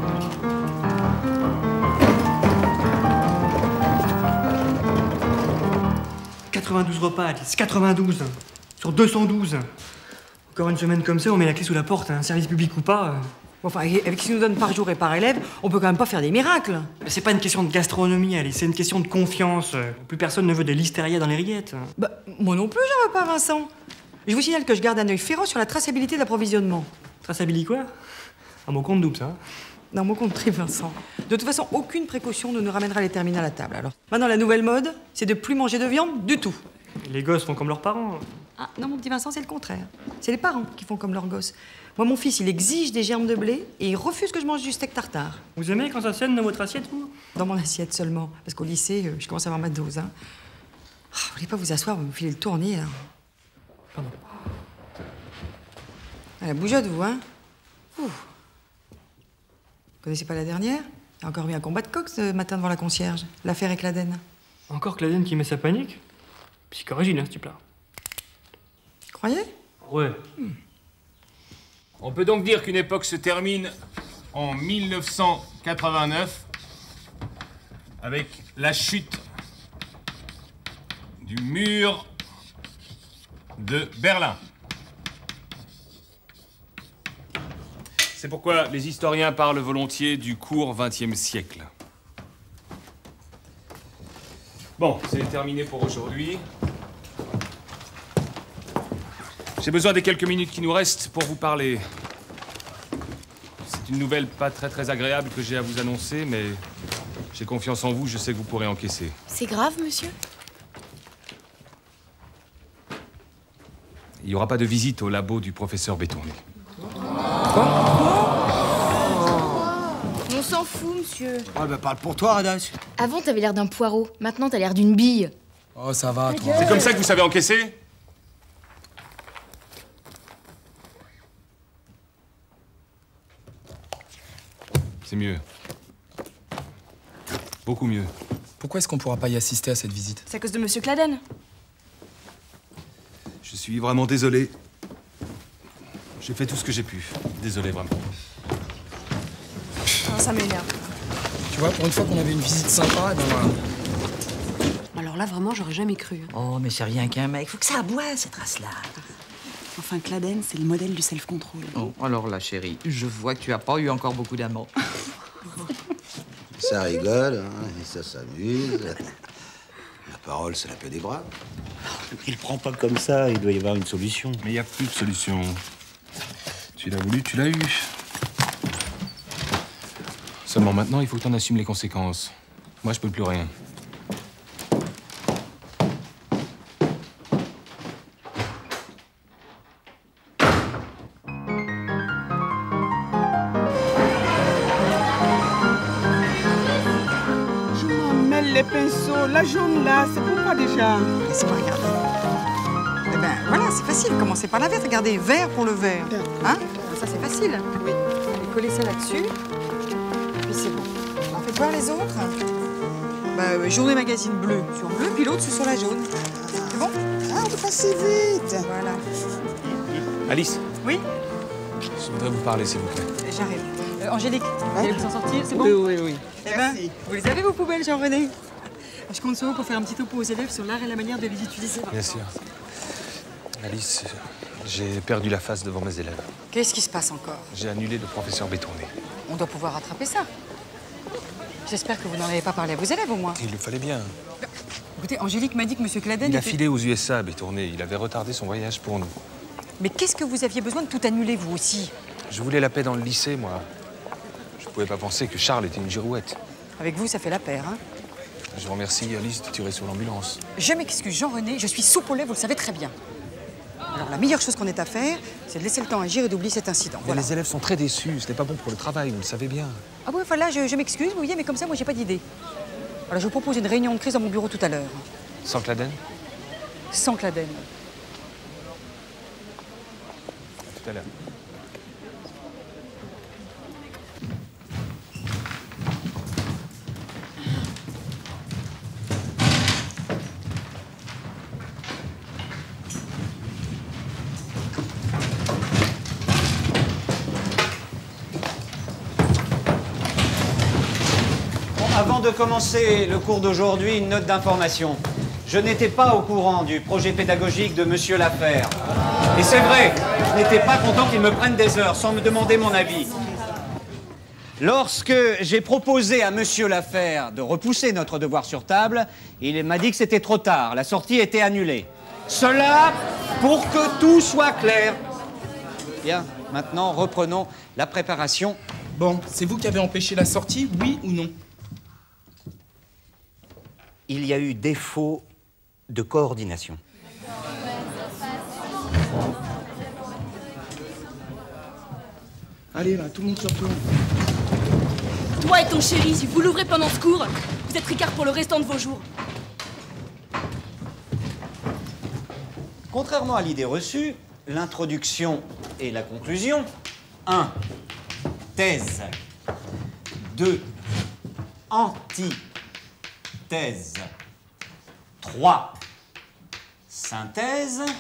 quatre-vingt-douze repas, Alice, quatre-vingt-douze. Sur deux cent douze. Encore une semaine comme ça, on met la clé sous la porte, un service public ou pas. euh. Enfin, avec ce qu'ils nous donnent par jour et par élève, on peut quand même pas faire des miracles. Mais c'est pas une question de gastronomie, Alice, c'est une question de confiance. Plus personne ne veut de l'hystéria dans les rillettes. Bah, moi non plus, j'en veux pas, Vincent. Je vous signale que je garde un œil féroce sur la traçabilité de l'approvisionnement. Traçabilité quoi? Un mot compte double, ça. Non, mon compte très Vincent. De toute façon, aucune précaution ne nous ramènera les terminales à table. Alors, maintenant, la nouvelle mode, c'est de plus manger de viande du tout. Les gosses font comme leurs parents. Ah, non, mon petit Vincent, c'est le contraire. C'est les parents qui font comme leurs gosses. Moi, mon fils, il exige des germes de blé et il refuse que je mange du steak tartare. Vous aimez quand ça saigne dans votre assiette, vous? Dans mon assiette seulement. Parce qu'au lycée, euh, je commence à avoir ma dose. Hein. Oh, vous voulez pas vous asseoir, vous me filez le tournier, là. Pardon. À la bougeotte, vous, hein? Ouh. Vous connaissez pas la dernière? Il y a encore eu un combat de coq ce matin devant la concierge. L'affaire Claden. Encore Claden qui met sa panique? Psychorigine, hein, ce type-là. Croyez? Ouais. Hmm. On peut donc dire qu'une époque se termine en mille neuf cent quatre-vingt-neuf avec la chute du mur de Berlin. C'est pourquoi les historiens parlent volontiers du court vingtième siècle. Bon, c'est terminé pour aujourd'hui. J'ai besoin des quelques minutes qui nous restent pour vous parler. C'est une nouvelle pas très très agréable que j'ai à vous annoncer, mais j'ai confiance en vous, je sais que vous pourrez encaisser. C'est grave, monsieur? Il n'y aura pas de visite au labo du professeur Bétourné. On s'en fout, monsieur. Oh, bah parle pour toi, Radas. Avant, t'avais l'air d'un poireau. Maintenant, t'as l'air d'une bille. Oh, ça va, toi. C'est comme ça que vous savez encaisser? C'est mieux. Beaucoup mieux. Pourquoi est-ce qu'on pourra pas y assister à cette visite? C'est à cause de Monsieur Claden. Je suis vraiment désolé. J'ai fait tout ce que j'ai pu. Désolé, vraiment. Oh, ça m'énerve. Tu vois, pour une fois qu'on avait une visite sympa, ben voilà. Alors là, vraiment, j'aurais jamais cru. Oh, mais c'est rien qu'un mec. Faut que ça aboie, cette race-là. Enfin, Claden, c'est le modèle du self-control. Oh, alors là, chérie, je vois que tu as pas eu encore beaucoup d'amants. Ça rigole, hein, et ça s'amuse. La parole, c'est la paix des braves. Il prend pas comme ça, il doit y avoir une solution. Mais il n'y a plus de solution. Tu l'as voulu, tu l'as eu. Seulement maintenant, il faut que tu en assumes les conséquences. Moi, je peux plus rien. Je m'en mêle les pinceaux. La jaune là, c'est pourquoi déjà? Laissez-moi regarder. Eh ben voilà, c'est facile. Commencez par la verte. Regardez, vert pour le vert. Hein? Ça, c'est facile. Oui. Allez, collez ça là-dessus. Puis c'est bon. Alors, faites voir les autres. Bah, euh, journée magazine bleu sur bleu, puis l'autre sur la jaune. C'est bon? Ah, on peut passer vite. Voilà. Alice? Oui? Je voudrais vous parler, s'il vous plaît. J'arrive. Euh, Angélique, vous allez vous en sortir, c'est bon? Oui, oui, oui. Eh ben, vous les avez, vos poubelles, Jean-René? Je compte sur vous pour faire un petit topo aux élèves sur l'art et la manière de les utiliser. Bien sûr. Alice, j'ai perdu la face devant mes élèves. Qu'est-ce qui se passe encore? J'ai annulé le professeur Bétourné. On doit pouvoir rattraper ça. J'espère que vous n'en avez pas parlé à vos élèves, au moins. Il le fallait bien. Écoutez, Angélique m'a dit que Monsieur Claden Il a était... filé aux U S A, Bétourné. Il avait retardé son voyage pour nous. Mais qu'est-ce que vous aviez besoin de tout annuler, vous aussi? Je voulais la paix dans le lycée, moi. Je pouvais pas penser que Charles était une girouette. Avec vous, ça fait la paire, hein? Je vous remercie, Alice, de tirer sur l'ambulance. Je m'excuse, Jean-René, je suis soupe au lait, vous le savez très bien. Alors, la meilleure chose qu'on ait à faire, c'est de laisser le temps agir et d'oublier cet incident. Mais Voilà. les élèves sont très déçus. Ce n'est pas bon pour le travail, vous le savez bien. Ah oui, voilà, je, je m'excuse, vous voyez, mais comme ça, moi, j'ai pas d'idée. Alors, je vous propose une réunion de crise dans mon bureau tout à l'heure. Sans Claden? Sans Claden. Tout à l'heure. Avant de commencer le cours d'aujourd'hui, une note d'information. Je n'étais pas au courant du projet pédagogique de Monsieur Laffaire. Et c'est vrai, je n'étais pas content qu'il me prenne des heures sans me demander mon avis. Lorsque j'ai proposé à Monsieur Laffaire de repousser notre devoir sur table, il m'a dit que c'était trop tard, la sortie était annulée. Cela pour que tout soit clair. Bien, maintenant reprenons la préparation. Bon, c'est vous qui avez empêché la sortie, oui ou non? Il y a eu défaut de coordination. Allez, là, tout le monde se retourne. Toi et ton chéri, si vous l'ouvrez pendant ce cours, vous êtes ricard pour le restant de vos jours. Contrairement à l'idée reçue, l'introduction et la conclusion. un. Thèse. deux. Antithèse. trois. Synthèse.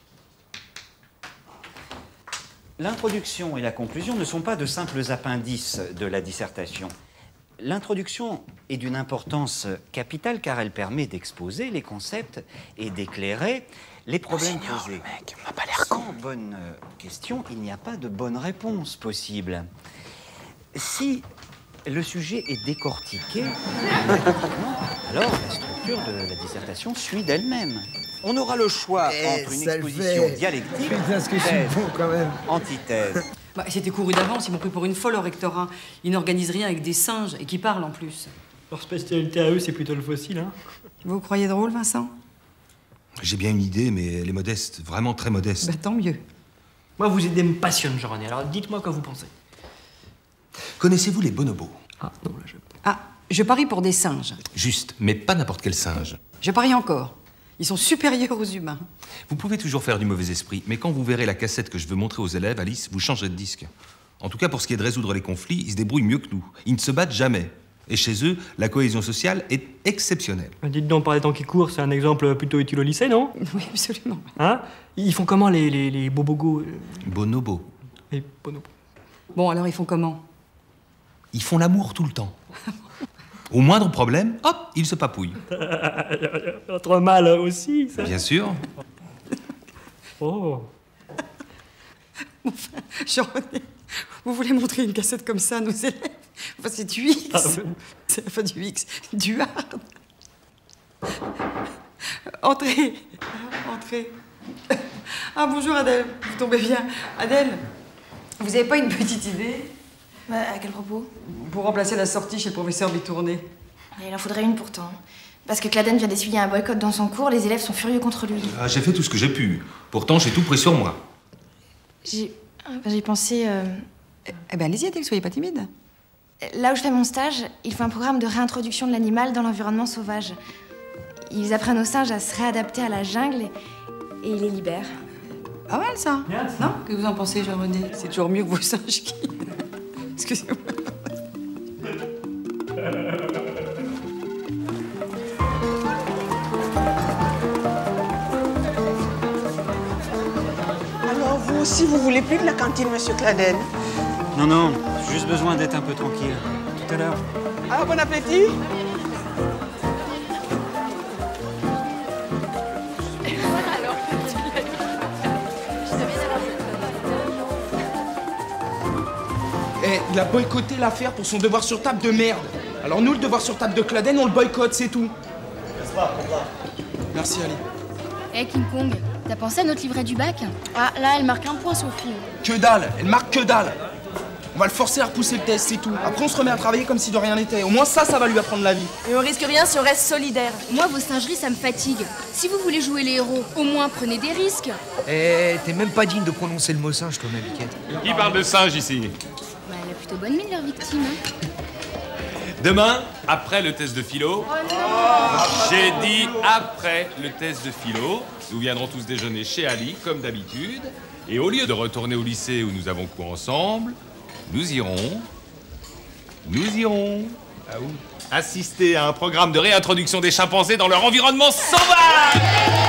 L'introduction et la conclusion ne sont pas de simples appendices de la dissertation. L'introduction est d'une importance capitale car elle permet d'exposer les concepts et d'éclairer les problèmes Seigneur, posés. le mec, m'a pas l'air con. Sans bonne question, il n'y a pas de bonne réponse possible. Si le sujet est décortiqué, alors la structure de la dissertation suit d'elle-même. On aura le choix Eh, entre une ça le exposition fait. dialectique, Putain, ce que je suis thèse, bon, quand même. antithèse. Bah, c'était couru d'avance, ils m'ont pris pour une folle au rectorat. Ils n'organisent rien avec des singes et qui parlent en plus. Leur spécialité à eux, c'est plutôt le fossile, hein. Vous vous croyez drôle, Vincent? J'ai bien une idée, mais elle est modeste, vraiment très modeste. Bah, tant mieux. Moi, vos idées me passionnent, Jean-René. Alors dites-moi quoi vous pensez. Connaissez-vous les bonobos? Ah, non, là, je... Ah, je parie pour des singes. Juste, mais pas n'importe quel singe. Je parie encore. Ils sont supérieurs aux humains. Vous pouvez toujours faire du mauvais esprit, mais quand vous verrez la cassette que je veux montrer aux élèves, Alice, vous changerez de disque. En tout cas, pour ce qui est de résoudre les conflits, ils se débrouillent mieux que nous. Ils ne se battent jamais. Et chez eux, la cohésion sociale est exceptionnelle. Dites donc, par les temps qui courent, c'est un exemple plutôt utile au lycée, non? Oui, absolument. Hein? Ils font comment, les, les, les bobogos euh, Bonobos. Les bonobos. Bon, alors ils font comment? Ils font l'amour tout le temps. Au moindre problème, hop, ils se papouillent. Notre mal aussi, ça. Bien sûr. Oh. Enfin, Jean-René, vous voulez montrer une cassette comme ça à nos élèves? Enfin, c'est du X. Ah, ouais. C'est enfin du X. Du hard. Entrez. Entrez. Ah, bonjour Adèle. Vous tombez bien. Adèle, vous avez pas une petite idée? Bah, à quel propos? Pour remplacer la sortie chez le professeur Bitourné. Il en faudrait une pourtant. Parce que Claden vient d'essuyer un boycott dans son cours, les élèves sont furieux contre lui. Ah, j'ai fait tout ce que j'ai pu. Pourtant, j'ai tout pris sur moi. J'ai bah, j'ai pensé... euh, Eh ben, allez-y Adèle, soyez pas timide. Là où je fais mon stage, ils font un programme de réintroduction de l'animal dans l'environnement sauvage. Ils apprennent aux singes à se réadapter à la jungle et, et ils les libèrent. Pas mal ça. Non? Que vous en pensez, Jean-René? C'est toujours mieux que vos singes qui... Excusez-moi. Alors, vous aussi, vous voulez plus de la cantine, monsieur Claden? Non, non, juste besoin d'être un peu tranquille. Tout à l'heure. Ah, bon appétit. Eh, il a boycotté l'affaire pour son devoir sur table de merde. Alors nous, le devoir sur table de Claden, on le boycotte, c'est tout. Merci, Ali. Eh, King Kong, t'as pensé à notre livret du bac? Ah, là, elle marque un point, Sophie. Que dalle, elle marque que dalle. On va le forcer à repousser le test, c'est tout. Après, on se remet à travailler comme si de rien n'était. Au moins ça, ça va lui apprendre la vie. Et on risque rien si on reste solidaire. Moi, vos singeries, ça me fatigue. Si vous voulez jouer les héros, au moins prenez des risques. Eh, t'es même pas digne de prononcer le mot singe, toi, ma biquette. Qui parle de singe ici? Bah, elle a plutôt bonne mine, leur victime. Hein. Demain, après le test de philo, j'ai dit après le test de philo, nous viendrons tous déjeuner chez Ali, comme d'habitude, et au lieu de retourner au lycée où nous avons cours ensemble, nous irons, nous irons ah oui, assister à un programme de réintroduction des chimpanzés dans leur environnement sauvage.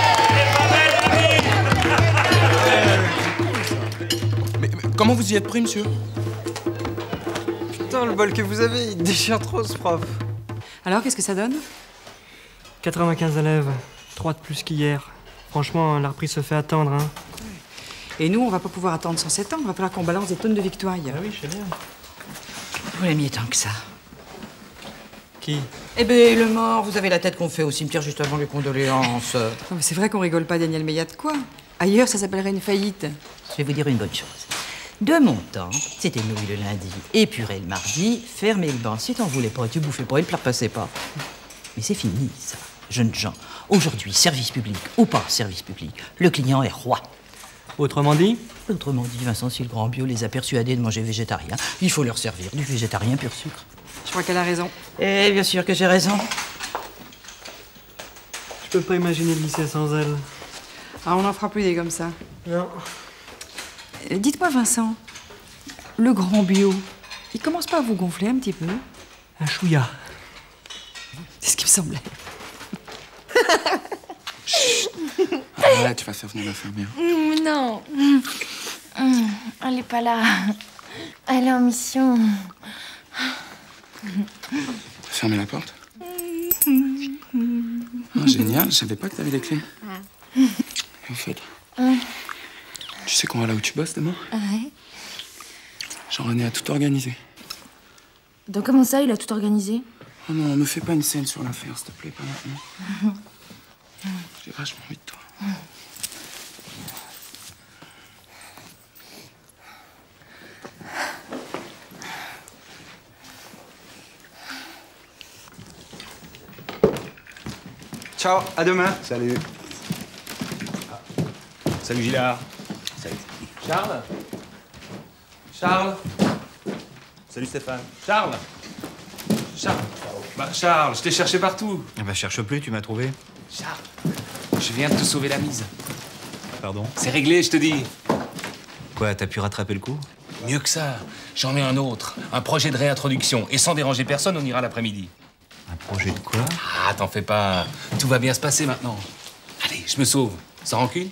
Mais, mais comment vous y êtes pris, monsieur? Putain, le bol que vous avez, il déchire trop, ce prof. Alors, qu'est-ce que ça donne? quatre-vingt-quinze élèves, trois de plus qu'hier. Franchement, la reprise se fait attendre, hein. Et nous, on va pas pouvoir attendre cent sept ans. Il va falloir qu'on balance des tonnes de victoires. Ah oui, je sais bien. Vous l'aimiez tant que ça. Qui? Eh ben, le mort, vous avez la tête qu'on fait au cimetière juste avant les condoléances. Non, mais c'est vrai qu'on rigole pas, Daniel, mais il y a de quoi. Ailleurs, ça s'appellerait une faillite. Je vais vous dire une bonne chose. De mon temps, c'était nouilles le lundi, épuré le mardi, fermer le banc si t'en voulais pas, tu bouffais pas et le plat passait pas. Mais c'est fini, ça. Jeunes gens, aujourd'hui, service public ou pas service public, le client est roi. Autrement dit? Autrement dit, Vincent, si le grand bio les a persuadés de manger végétarien, il faut leur servir du végétarien pur sucre. Je crois qu'elle a raison. Eh bien sûr que j'ai raison. Je peux pas imaginer le lycée sans elle. Ah, on n'en fera plus des comme ça. Non. Euh, Dites-moi, Vincent, le grand bio, il commence pas à vous gonfler un petit peu? Un chouïa. C'est ce qui me semblait. Ah là, tu vas faire venir l'infirmière. Mmh, non. Mmh, elle est pas là. Elle est en mission. Fermez la porte. Oh, génial, je savais pas que t'avais les clés. Et en fait, Mmh. tu sais qu'on va là où tu bosses demain? Ouais. Jean-René a tout organisé. Donc comment ça, il a tout organisé? Oh non, me fais pas une scène sur l'affaire, s'il te plaît, pas maintenant. J'ai vachement envie de toi. Ciao, à demain. Salut. Salut Gillard. Salut. Charles Charles Salut Stéphane. Charles Charles Bah Charles, je t'ai cherché partout. Ah bah cherche plus, tu m'as trouvé. Charles, je viens de te sauver la mise. Pardon? C'est réglé, je te dis. Quoi, t'as pu rattraper le coup? Mieux que ça, j'en ai un autre. Un projet de réintroduction. Et sans déranger personne, on ira l'après-midi. Un projet de quoi? Ah, t'en fais pas. Tout va bien se passer maintenant. Allez, je me sauve. Sans rancune?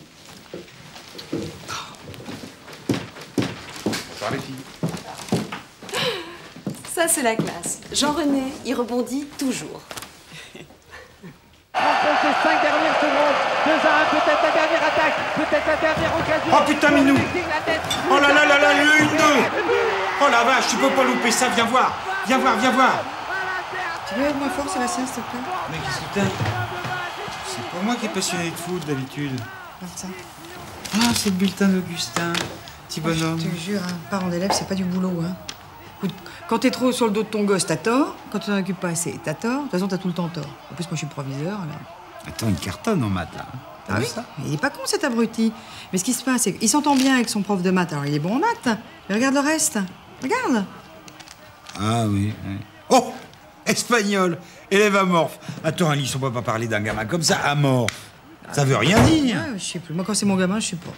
Bonsoir les filles. Ça, c'est la classe. Jean-René, il rebondit toujours. Ces cinq dernières secondes, deux à un, peut-être la dernière attaque, peut-être la dernière occasion. Oh putain, Minou! Oh là là là là, le un deux! Oh la vache, tu peux pas louper ça, viens voir! Viens voir, viens voir! Tu veux être moins fort, Sébastien, s'il te plaît? Mais qu'est-ce que t'as? C'est pas moi qui est passionné de foot d'habitude. Regarde ça. Ah, c'est le bulletin d'Augustin. Petit bonhomme. Je te jure, un parent d'élève, c'est pas du boulot, hein. Écoute, quand t'es trop sur le dos de ton gosse, t'as tort. Quand tu t'en occupes pas assez, t'as tort. De toute façon, t'as tout le temps tort. En plus, moi, je suis proviseur, alors. Attends, il cartonne en maths, là. Ah oui? Il est pas con, cet abruti. Mais ce qui se passe, c'est qu'il s'entend bien avec son prof de maths. Alors, il est bon en maths. Mais regarde le reste. Regarde. Ah oui, oui. Oh! Espagnol, élève amorphe. Attends, Alice, on peut pas parler d'un gamin comme ça, amorphe. Ça veut rien dire. Ouais, je sais plus. Moi, quand c'est mon gamin, je sais pas.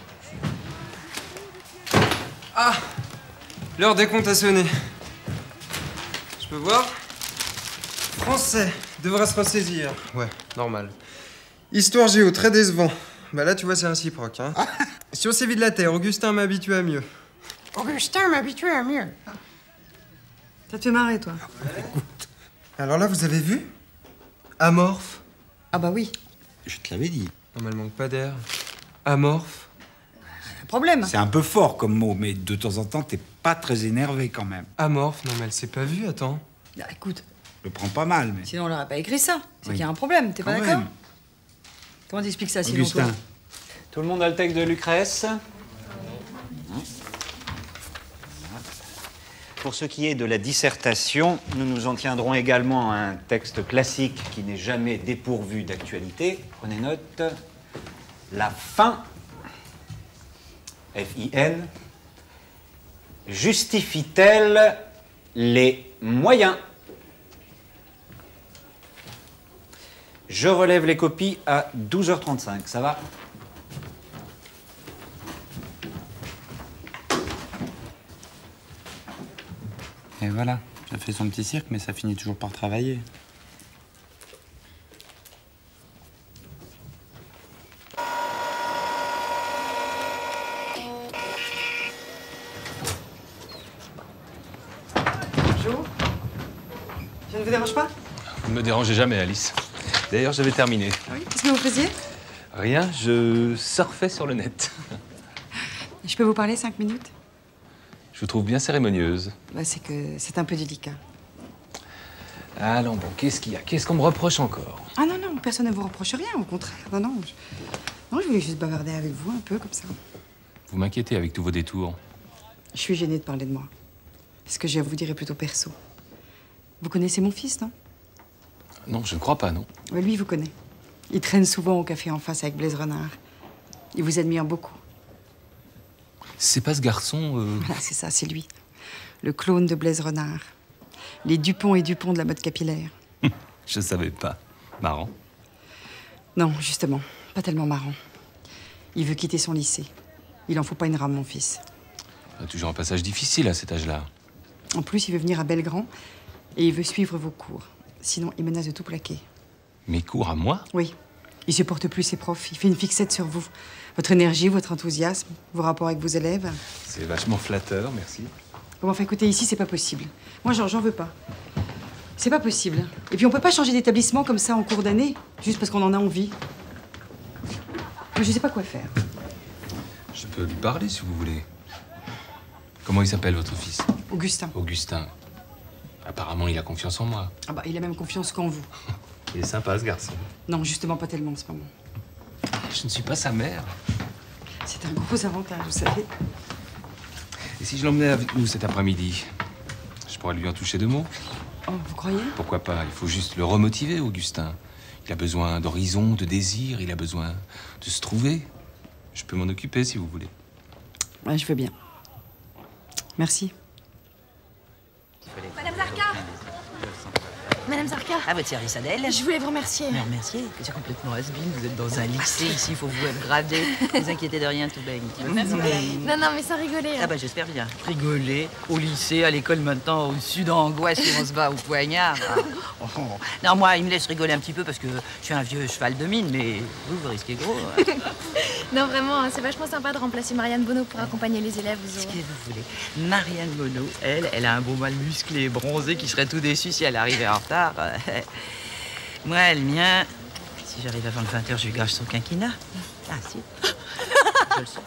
Ah! L'heure des comptes a sonné. Je peux voir? Français, devrait se ressaisir. Ouais, normal. Histoire géo, très décevant. Bah là, tu vois, c'est réciproque, hein. Sciences et vie de la Terre, Augustin m'a habitué à mieux. Augustin m'a habitué à mieux. Ça te fait marrer, toi? Alors là, vous avez vu? Amorphe. Ah bah oui. Je te l'avais dit. Non, mais elle manque pas d'air. Amorphe. Un problème. C'est un peu fort comme mot, mais de temps en temps, t'es pas très énervé quand même. Amorphe, non mais elle s'est pas vue, attends. Ah, écoute, Je le prends pas mal, mais... sinon on l'aurait pas écrit ça. C'est Oui. qu'il y a un problème, t'es pas Quand d'accord? même. Comment t'expliques ça, sinon, Augustin. toi? Tout le monde a le texte de Lucrèce? Pour ce qui est de la dissertation, nous nous en tiendrons également à un texte classique qui n'est jamais dépourvu d'actualité. Prenez note. La fin, F I N, justifie-t-elle les moyens? Je relève les copies à douze heures trente-cinq, ça va? Et voilà, ça fait son petit cirque, mais ça finit toujours par travailler. Bonjour. Je ne vous dérange pas? Vous ne me dérangez jamais, Alice. D'ailleurs, j'avais terminé. Oui. Qu'est-ce que vous faisiez? Rien, je surfais sur le net. Je peux vous parler cinq minutes? Je vous trouve bien cérémonieuse. Bah, c'est que c'est un peu délicat. Allons, bon, qu'est-ce qu'il y a? Qu'est-ce qu'on me reproche encore? Ah non, non, personne ne vous reproche rien, au contraire. Non, non. Je, non, je voulais juste bavarder avec vous un peu, comme ça. Vous m'inquiétez avec tous vos détours. Je suis gênée de parler de moi. Ce que j'ai à vous dire est plutôt perso. Vous connaissez mon fils, non? Non, je ne crois pas, non. Ouais, lui, il vous connaît. Il traîne souvent au café en face avec Blaise Renard. Il vous admire beaucoup. C'est pas ce garçon... euh, Voilà, c'est ça, c'est lui. Le clone de Blaise Renard. Les Dupont et Dupont de la mode capillaire. Je savais pas. Marrant. Non, justement, pas tellement marrant. Il veut quitter son lycée. Il en faut pas une rame, mon fils. On a toujours un passage difficile à cet âge-là. En plus, il veut venir à Belgrand. Et il veut suivre vos cours. Sinon, il menace de tout plaquer. Mes cours à moi? Oui. Il supporte plus ses profs. Il fait une fixette sur vous. Votre énergie, votre enthousiasme, vos rapports avec vos élèves. C'est vachement flatteur, merci. Bon, enfin, écoutez, ici, c'est pas possible. Moi, genre, j'en veux pas. C'est pas possible. Et puis, on peut pas changer d'établissement comme ça en cours d'année, juste parce qu'on en a envie. Moi, je sais pas quoi faire. Je peux lui parler, si vous voulez. Comment il s'appelle, votre fils? Augustin. Augustin. Apparemment, il a confiance en moi. Ah bah, il a même confiance qu'en vous. Il est sympa, ce garçon. Non, justement, pas tellement en ce moment. Je ne suis pas sa mère. C'est un gros avantage, vous savez. Et si je l'emmenais avec nous cet après-midi, je pourrais lui en toucher deux mots? Oh, vous croyez? Pourquoi pas? Il faut juste le remotiver, Augustin. Il a besoin d'horizon, de désir, il a besoin de se trouver. Je peux m'en occuper, si vous voulez. Ouais, je veux bien. Merci. Madame Zarka Madame Zarka À votre service, Adèle. Je voulais vous remercier. Mais remercier, que c'est complètement has-been. Vous êtes dans un lycée ici, il faut vous upgrader. Ne vous inquiétez de rien, tout baigne. Non, non, mais sans rigoler. Ah bah j'espère bien. Rigoler au lycée, à l'école maintenant, au-dessus d'angoisse et on se bat au poignard. Ah. Oh, oh. Non, moi, il me laisse rigoler un petit peu parce que je suis un vieux cheval de mine, mais vous, vous risquez gros. Non, vraiment, c'est vachement sympa de remplacer Marianne Bonneau pour accompagner les élèves. Ce que vous voulez. Marianne Bonneau, elle, elle a un beau mal musclé et bronzé qui serait tout déçu si elle arrivait en retard. Moi, le mien, si j'arrive avant le vingt heures, je lui gâche son quinquennat. Ah, si. Je le sens.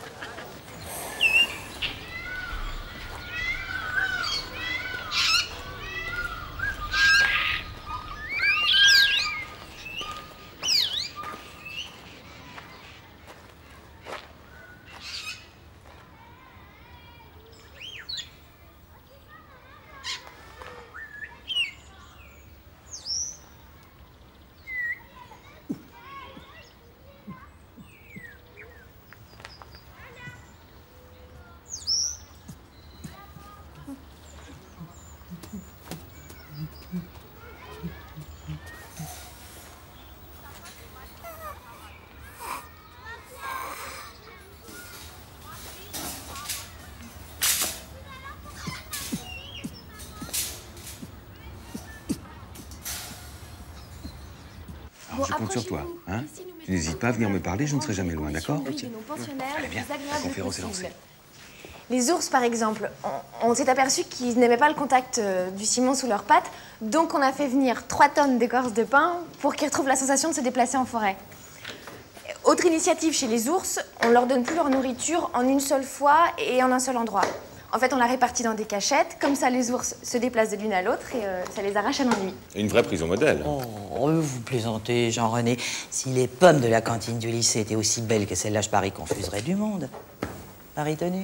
Alors, je compte sur toi, hein. Tu n'hésites pas à venir me parler, je ne serai jamais loin, d'accord? Allez, bien, la conférence est lancée. Les ours, par exemple, on, on s'est aperçu qu'ils n'aimaient pas le contact euh, du ciment sous leurs pattes, donc on a fait venir trois tonnes d'écorce de pin pour qu'ils retrouvent la sensation de se déplacer en forêt. Autre initiative chez les ours, on leur donne plus leur nourriture en une seule fois et en un seul endroit. En fait, on la répartit dans des cachettes, comme ça les ours se déplacent de l'une à l'autre et euh, ça les arrache à l'ennui. Une vraie prison modèle. Oh, vous plaisantez, Jean-René. Si les pommes de la cantine du lycée étaient aussi belles que celles-là, je parie qu'on fuserait du monde. Paris tenu.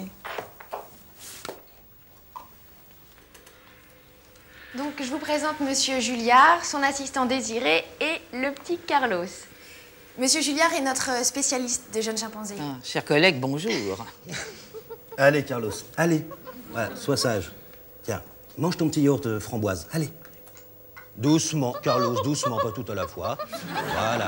Donc, je vous présente Monsieur Julliard, son assistant Désiré et le petit Carlos. Monsieur Julliard est notre spécialiste des jeunes chimpanzés. Ah, chers collègues, bonjour. Allez, Carlos, allez. Voilà, sois sage. Tiens, mange ton petit yaourt framboise. Allez. Doucement, Carlos, doucement, pas tout à la fois. Voilà.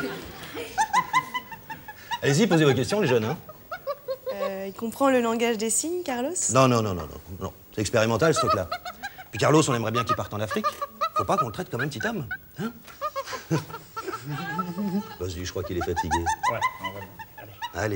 Allez-y, posez vos questions, les jeunes, hein. Euh, il comprend le langage des signes, Carlos? Non, non, non, non, non. non. C'est expérimental, ce truc-là. Puis Carlos, on aimerait bien qu'il parte en Afrique. Faut pas qu'on le traite comme un petit homme, hein. Vas-y, je crois qu'il est fatigué. Ouais, on va... Allez. Allez.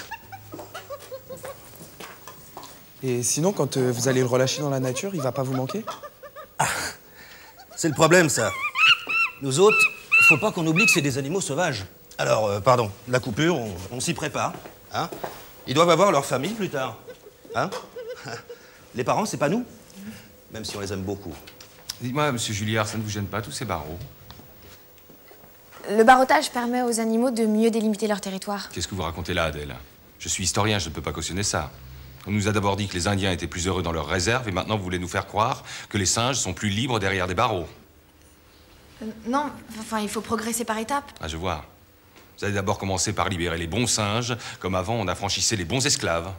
Et sinon, quand euh, vous allez le relâcher dans la nature, il va pas vous manquer? Ah, c'est le problème, ça. Nous autres, faut pas qu'on oublie que c'est des animaux sauvages. Alors, euh, pardon, la coupure, on, on s'y prépare, hein. Ils doivent avoir leur famille plus tard, hein. Les parents, c'est pas nous, même si on les aime beaucoup. Dites-moi, monsieur Julliard, ça ne vous gêne pas, tous ces barreaux? Le barottage permet aux animaux de mieux délimiter leur territoire. Qu'est-ce que vous racontez là, Adèle? Je suis historien, je ne peux pas cautionner ça. On nous a d'abord dit que les Indiens étaient plus heureux dans leurs réserves, et maintenant vous voulez nous faire croire que les singes sont plus libres derrière des barreaux. Euh, non, enfin, il faut progresser par étapes. Ah, je vois. Vous allez d'abord commencer par libérer les bons singes, comme avant on affranchissait les bons esclaves.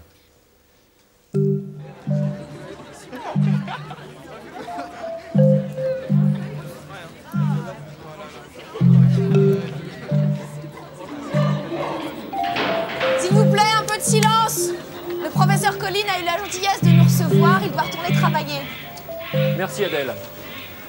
S'il vous plaît, un peu de silence. Le professeur Colline a eu la gentillesse de nous recevoir, il doit retourner travailler. Merci Adèle.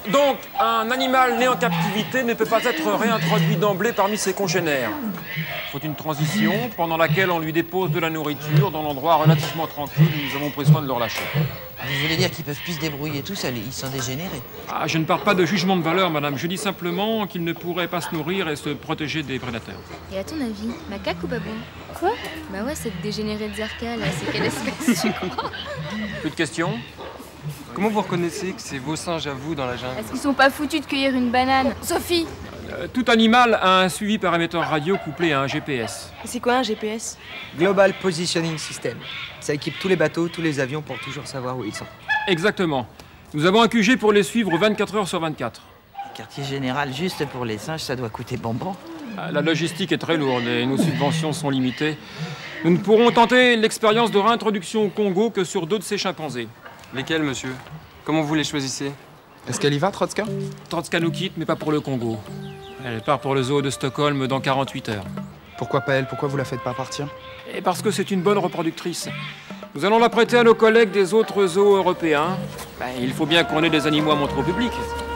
Donc, un animal né en captivité ne peut pas être réintroduit d'emblée parmi ses congénères. Il faut une transition pendant laquelle on lui dépose de la nourriture dans l'endroit relativement tranquille où nous avons pris soin de le relâcher. Vous voulez dire qu'ils peuvent plus se débrouiller tout seuls, ils sont dégénérés. Ah, je ne parle pas de jugement de valeur, madame. Je dis simplement qu'ils ne pourraient pas se nourrir et se protéger des prédateurs. Et à ton avis, macaque ou babouin? Quoi? Bah ouais, cette dégénérée de Zerka, là, c'est quelle espèce, tu crois? Plus de questions? Comment vous reconnaissez que c'est vos singes à vous dans la jungle? Est-ce qu'ils sont pas foutus de cueillir une banane? Sophie! Euh, tout animal a un suivi par émetteur radio couplé à un G P S. C'est quoi un G P S? Global Positioning System. Ça équipe tous les bateaux, tous les avions pour toujours savoir où ils sont. Exactement. Nous avons un Q G pour les suivre vingt-quatre heures sur vingt-quatre. Quartier général juste pour les singes, ça doit coûter bonbon. La logistique est très lourde et nos subventions sont limitées. Nous ne pourrons tenter l'expérience de réintroduction au Congo que sur deux de ces chimpanzés. Lesquels, monsieur? Comment vous les choisissez? Est-ce qu'elle y va, Trotska? Trotska nous quitte, mais pas pour le Congo. Elle part pour le zoo de Stockholm dans quarante-huit heures. Pourquoi pas elle? Pourquoi vous la faites pas partir? Et parce que c'est une bonne reproductrice. Nous allons la prêter à nos collègues des autres zoos européens. Ben, il faut bien qu'on ait des animaux à montrer au public.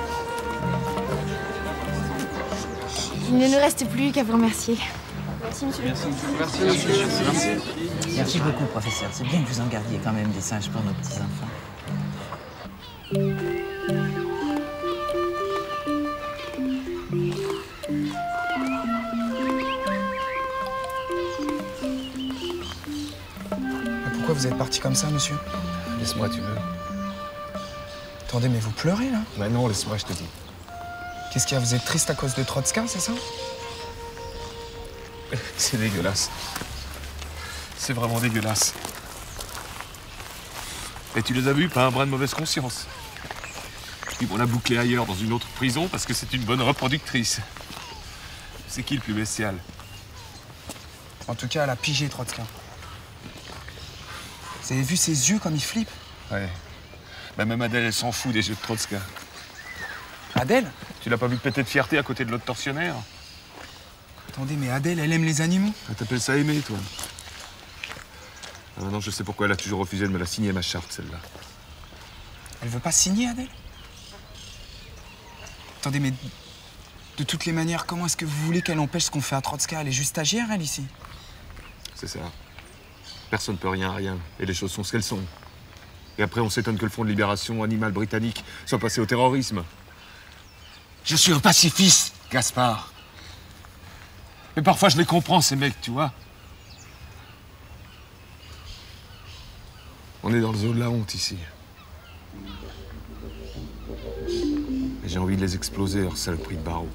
Il ne nous reste plus qu'à vous remercier. Merci, monsieur. Merci. Merci, Merci, monsieur. merci. Merci beaucoup, professeur. C'est bien que vous en gardiez quand même des singes pour nos petits-enfants. Pourquoi vous êtes parti comme ça, monsieur? Laisse-moi, tu veux. Attendez, mais vous pleurez, là? Bah non, laisse-moi, je te dis. Qu'est-ce qu'il y a? Vous êtes triste à cause de Trotska, c'est ça? C'est dégueulasse. C'est vraiment dégueulasse. Et tu les as vus, pas un brin de mauvaise conscience. Ils vont la boucler ailleurs, dans une autre prison, parce que c'est une bonne reproductrice. C'est qui le plus bestial? En tout cas, elle a pigé Trotska. Vous avez vu ses yeux comme il flippe? Ouais. Bah, même Adèle, elle s'en fout des jeux de Trotska. Adèle? Tu l'as pas vu péter de fierté à côté de l'autre tortionnaire? Attendez, mais Adèle, elle aime les animaux? Ah, t'appelles ça aimer, toi? Ah, maintenant, je sais pourquoi elle a toujours refusé de me la signer, ma charte, celle-là. Elle veut pas signer, Adèle? Attendez, mais de toutes les manières, comment est-ce que vous voulez qu'elle empêche ce qu'on fait à Trotska? Elle est juste stagiaire, elle, ici. C'est ça. Personne ne peut rien à rien. Et les choses sont ce qu'elles sont. Et après, on s'étonne que le Front de Libération Animale britannique soit passé au terrorisme. Je suis un pacifiste, Gaspard. Mais parfois, je les comprends, ces mecs, tu vois. On est dans le zoo de la honte, ici. Et j'ai envie de les exploser, leur saloperie de barreau.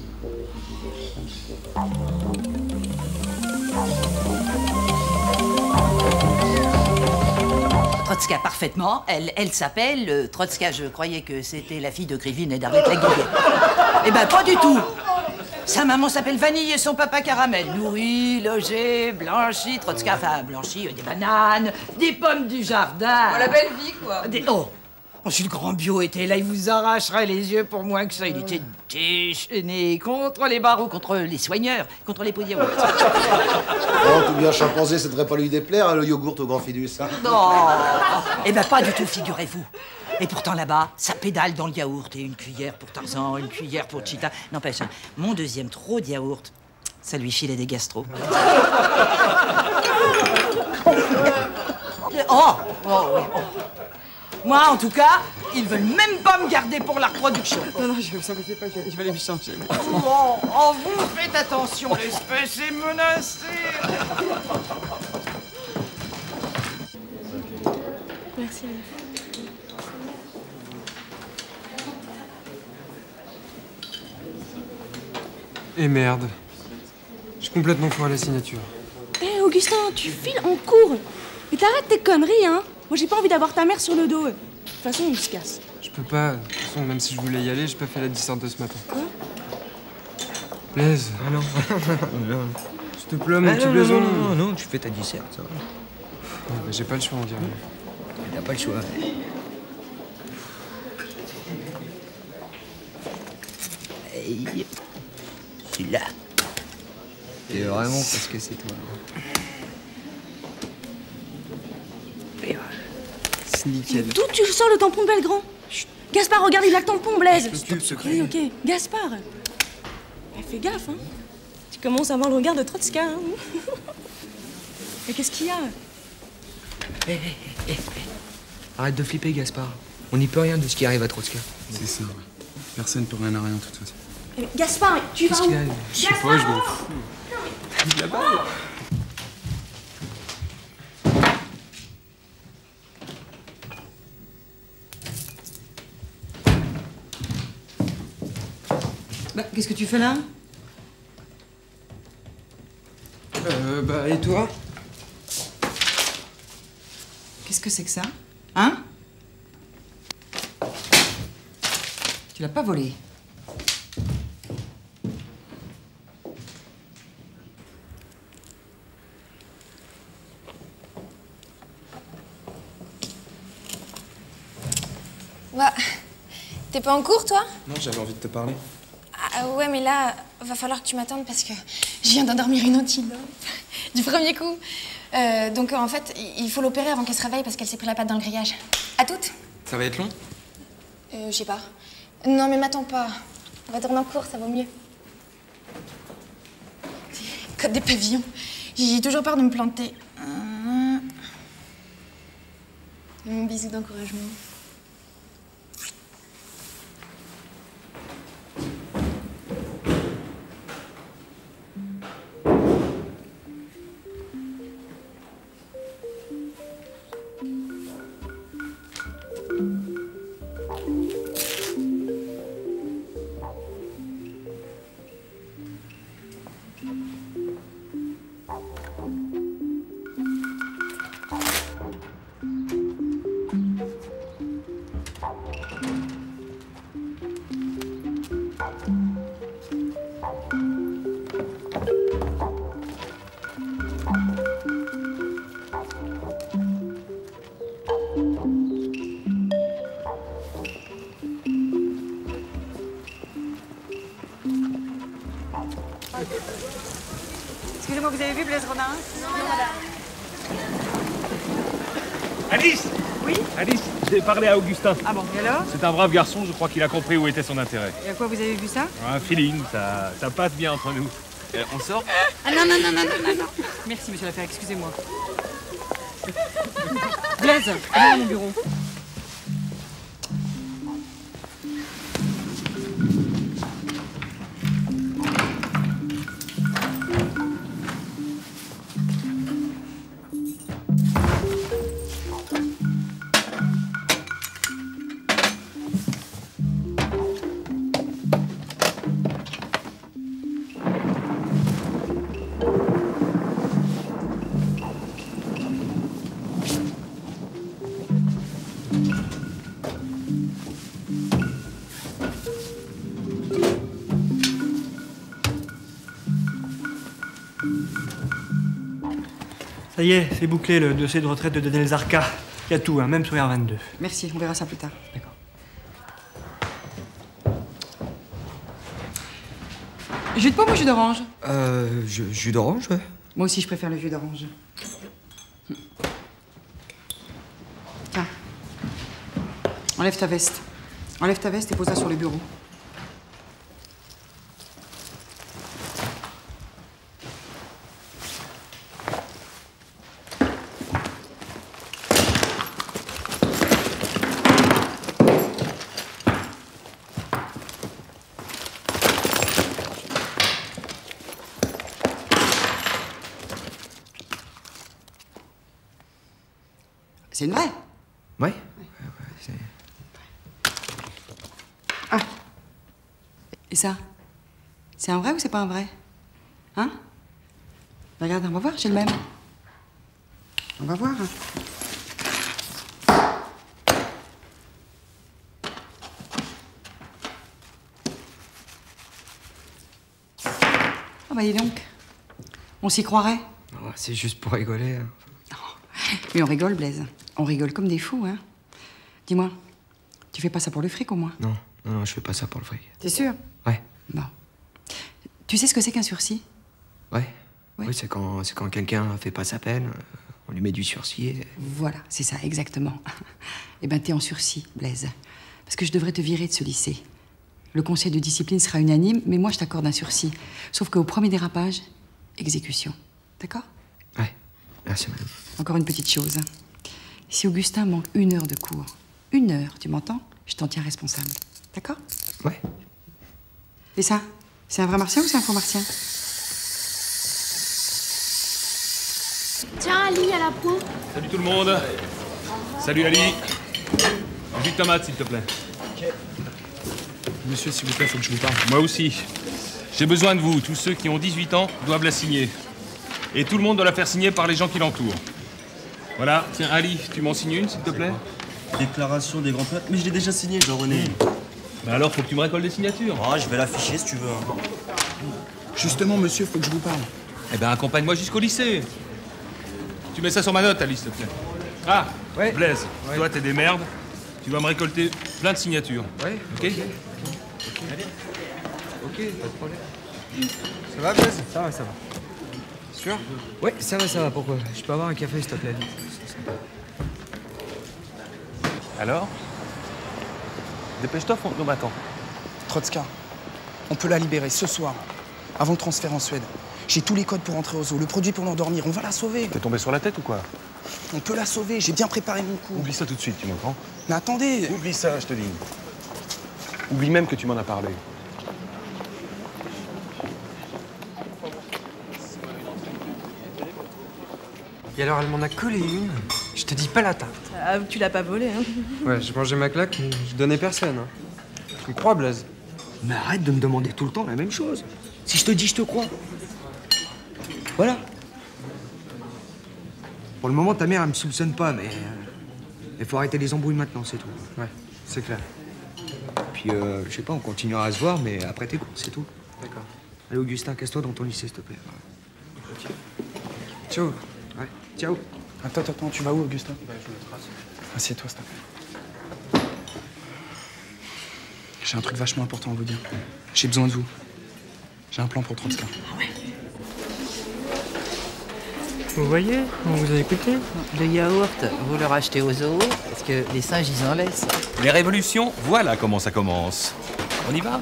Trotska, parfaitement. Elle, elle s'appelle euh, Trotska. Je croyais que c'était la fille de Grivine et d'Arlette Laguillet. Eh ben, pas du tout. Sa maman s'appelle Vanille et son papa Caramel. Nourri, logé, blanchi. Trotska, enfin, blanchi, euh, des bananes, des pommes du jardin. Oh, la belle vie, quoi. Des... Oh, oh, si le grand bio était là, il vous arracherait les yeux pour moins que ça. Il était déchaîné contre les barreaux, contre les soigneurs, contre les pots-de-yaourt. Oh, tout bien chimpanzé, ça devrait pas lui déplaire, hein, le yogourt au grand fidus. Hein. Non. Eh ben, pas du tout, figurez-vous. Et pourtant, là-bas, ça pédale dans le yaourt. Et une cuillère pour Tarzan, une cuillère pour Cheetah. N'empêche, hein, mon deuxième trop de yaourt, ça lui filait des gastro. Oh, oh, oui, oh. Moi, en tout cas, ils veulent même pas me garder pour la reproduction. Non, non, je, ça me fait pas, je, je vais aller me changer. Oh, oh, vous faites attention, l'espèce est menacée. Merci. Et merde. Je suis complètement fou à la signature. Hé, hey, Augustin, tu files en cours. Mais t'arrêtes tes conneries, hein. Moi, j'ai pas envie d'avoir ta mère sur le dos. De toute façon, on se casse. Je peux pas. De toute façon, même si je voulais y aller, j'ai pas fait la disserte de ce matin. Quoi? Blaise. Ah non, non. S'il te plaît, mon ah, petit non, Blaison. Non, non, non, tu fais ta disserte, ça va. Ouais, bah, j'ai pas le choix, on dirait. Il a pas le choix. Hey. Je suis là. Et vraiment parce que c'est toi. Et voilà. C'est nickel. D'où tu sors le tampon de Belgrand? Chut, Gaspard, regarde, il a le tampon, Blaise. Stop, secret. Ok, ok. Gaspard. Eh, fais gaffe, hein. Tu commences à avoir le regard de Trotska, hein. Mais qu'est-ce qu'il y a? Hé, hé, hé, arrête de flipper, Gaspard. On n'y peut rien de ce qui arrive à Trotska. C'est ça, ouais. Personne peut rien à rien, de toute façon. Eh, Gaspard, tu vas où? Je sais pas, je m'en fous. Là-bas. Bah, qu'est-ce que tu fais là? Euh, bah, et toi? Qu'est-ce que c'est que ça? Hein? Tu l'as pas volé? Bah, t'es pas en cours, toi? Non, j'avais envie de te parler. Ah ouais, mais là, va falloir que tu m'attendes parce que je viens d'endormir une antilope du premier coup. Euh, donc en fait, il faut l'opérer avant qu'elle se réveille parce qu'elle s'est pris la patte dans le grillage. À toutes? Ça va être long? Euh, je sais pas. Non, mais m'attends pas. On va tourner en cours, ça vaut mieux. Code des pavillons. J'ai toujours peur de me planter. Hum. Mon bisou d'encouragement. Excusez-moi, vous avez vu Blaise Rodin? Non, madame. Alice! Oui? Alice, j'ai parlé à Augustin. Ah bon, et alors? C'est un brave garçon, je crois qu'il a compris où était son intérêt. Et à quoi vous avez vu ça? Un feeling, ça, ça passe bien entre nous. Euh, on sort? Ah non, non, non, non, non, non, non. Merci, monsieur Lafayette, excusez-moi. Blaise, allez à mon bureau. Ça y est, c'est bouclé le dossier de retraite de Daniel Zarka. Il y a tout, hein, même sur R vingt-deux. Merci, on verra ça plus tard. D'accord. Jus de pomme ou jus d'orange? Euh, jus, jus d'orange, ouais. Moi aussi, je préfère le jus d'orange. Tiens. Enlève ta veste. Enlève ta veste et pose-la sur le bureau. C'est une vraie? Ouais. Ouais, Ah. Et ça? C'est un vrai ou c'est pas un vrai? Hein? Regarde, on va voir, j'ai le même. On va voir. Ah bah dis donc. On s'y croirait. Oh, c'est juste pour rigoler. Hein. Mais on rigole, Blaise. On rigole comme des fous, hein. Dis-moi, tu fais pas ça pour le fric, au moins? Non, non, non, je fais pas ça pour le fric. T'es sûr? Ouais. Bon. Tu sais ce que c'est qu'un sursis? Ouais. Ouais. Oui, c'est quand, c'est quand quelqu'un fait pas sa peine, on lui met du sursis. Et... Voilà, c'est ça, exactement. Eh ben, t'es en sursis, Blaise. Parce que je devrais te virer de ce lycée. Le conseil de discipline sera unanime, mais moi, je t'accorde un sursis. Sauf qu'au premier dérapage, exécution. D'accord? Ouais, merci madame. Encore une petite chose. Si Augustin manque une heure de cours, une heure, tu m'entends? Je t'en tiens responsable. D'accord? Ouais. Et ça, c'est un vrai martien ou c'est un faux martien? Tiens, Ali, à la peau. Salut tout le monde. Salut Ali. Un jus de tomate, s'il te plaît. Monsieur, s'il vous plaît, faut que je vous parle. Moi aussi. J'ai besoin de vous. Tous ceux qui ont dix-huit ans doivent la signer. Et tout le monde doit la faire signer par les gens qui l'entourent. Voilà. Tiens, Ali, tu m'en signes une, s'il te plaît? Déclaration des grands prêtres. Mais je l'ai déjà signé, Jean-René. Bah alors, faut que tu me récoltes des signatures. Ah, je vais l'afficher si tu veux. Justement, monsieur, faut que je vous parle. Eh ben, accompagne-moi jusqu'au lycée. Tu mets ça sur ma note, Ali, s'il te plaît. Ah, ouais. Blaise, ouais. Toi, t'es des merdes. Tu vas me récolter plein de signatures. Ouais, ok. Ok, ok. Ok, pas de problème. Ça va, Blaise? Ça va, ça va. Sûr? Ouais, ça va, ça va. Pourquoi? Je peux avoir un café, s'il te plaît? Alors? Dépêche-toi, Franck, nous m'attend. Trotska, on peut la libérer ce soir, avant le transfert en Suède. J'ai tous les codes pour entrer au zoo, le produit pour l'endormir. On va la sauver. T'es tombé sur la tête ou quoi? On peut la sauver, j'ai bien préparé mon coup. Oublie ça tout de suite, tu m'entends? Mais attendez! Oublie ça, je te dis. Oublie même que tu m'en as parlé. Et alors, elle m'en a collé une. Je te dis pas la tarte. Ah, tu l'as pas volé, hein. Ouais, j'ai mangé ma claque, mais je donnais personne. Hein. Tu me crois, Blaise? Mais arrête de me demander tout le temps la même chose. Si je te dis, je te crois. Voilà. Pour le moment, ta mère, elle me soupçonne pas, mais... Il faut arrêter les embrouilles maintenant, c'est tout. Ouais, c'est clair. Puis, euh, je sais pas, on continuera à se voir, mais après tes cours, c'est tout. D'accord. Allez, Augustin, casse-toi dans ton lycée, s'il te plaît. Ciao. Ouais, ciao. Attends, attends, tu vas où, Augustin? Bah, je le trace. Assieds-toi, s'il te plaît. J'ai un truc vachement important à vous dire. J'ai besoin de vous. J'ai un plan pour Trotska. Ah ouais? Vous voyez? On vous a écouté? Le yaourt, vous le rachetez au zoo, parce que les singes, ils en laissent. Les révolutions, voilà comment ça commence. On y va?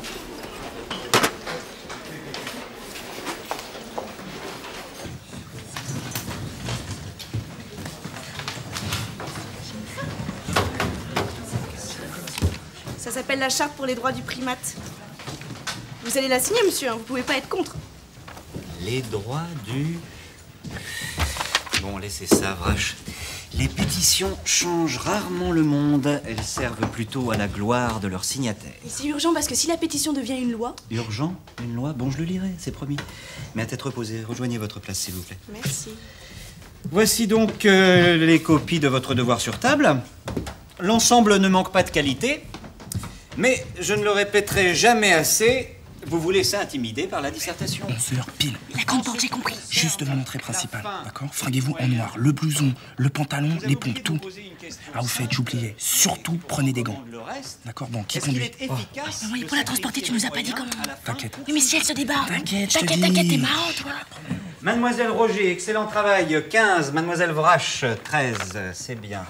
Ça s'appelle la charte pour les droits du primate. Vous allez la signer, monsieur, hein, vous pouvez pas être contre. Les droits du... Bon, laissez ça, Vrache. Les pétitions changent rarement le monde. Elles servent plutôt à la gloire de leurs signataires. Et c'est urgent parce que si la pétition devient une loi... Urgent? Une loi? Bon, je le lirai, c'est promis. Mais à tête reposée, rejoignez votre place, s'il vous plaît. Merci. Voici donc euh, les copies de votre devoir sur table. L'ensemble ne manque pas de qualité, mais je ne le répéterai jamais assez, vous vous laissez intimider par la dissertation. onze heures pile. La grande porte, j'ai compris. Juste devant l'entrée principale, d'accord? Fringuez-vous en noir, le blouson, le pantalon, les pompes, tout. Ah, au fait, j'oubliais, surtout prenez des gants. D'accord? Bon, qui conduit? Oh. Oui, pour la transporter, tu nous as pas dit comment. T'inquiète. Oui, mais si elle se débat. T'inquiète, je te T'inquiète, dis. t'inquiète, t'es marrant, toi. Mademoiselle Roger, excellent travail. quinze. Mademoiselle Vrache, treize. C'est bien.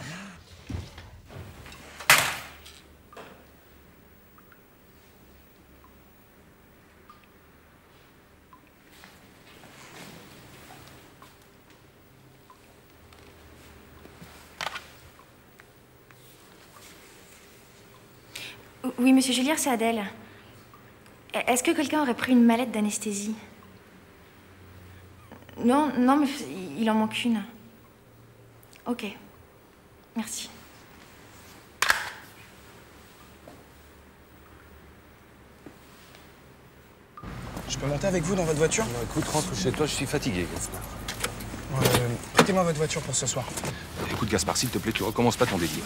Oui, monsieur Julière, c'est Adèle. Est-ce que quelqu'un aurait pris une mallette d'anesthésie? Non, non, mais il en manque une. Ok. Merci. Je peux monter avec vous dans votre voiture? Non, écoute, rentre chez toi, je suis fatigué, Gaspard. Euh, Prêtez-moi votre voiture pour ce soir. Écoute, Gaspard, s'il te plaît, tu recommences pas ton délire.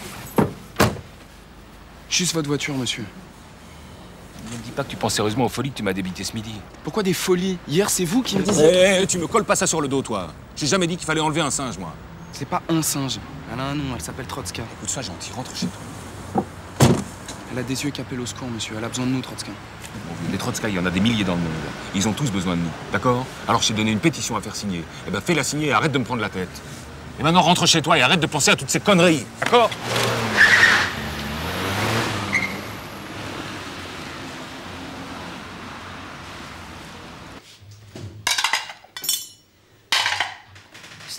Juste votre voiture, monsieur. Ne me dis pas que tu penses sérieusement aux folies que tu m'as débitées ce midi. Pourquoi des folies? Hier, c'est vous qui me Hé, disiez... hey, hey, tu me colles pas ça sur le dos, toi. J'ai jamais dit qu'il fallait enlever un singe, moi. C'est pas un singe. Elle a un nom, elle s'appelle Trotska. Écoute, sois gentil, rentre chez toi. Elle a des yeux qui appellent au secours, monsieur. Elle a besoin de nous, Trotska. Bon, les Trotska, il y en a des milliers dans le monde. Ils ont tous besoin de nous, d'accord? Alors je t'ai donné une pétition à faire signer. Eh ben fais-la signer et arrête de me prendre la tête. Et maintenant rentre chez toi et arrête de penser à toutes ces conneries, d'accord?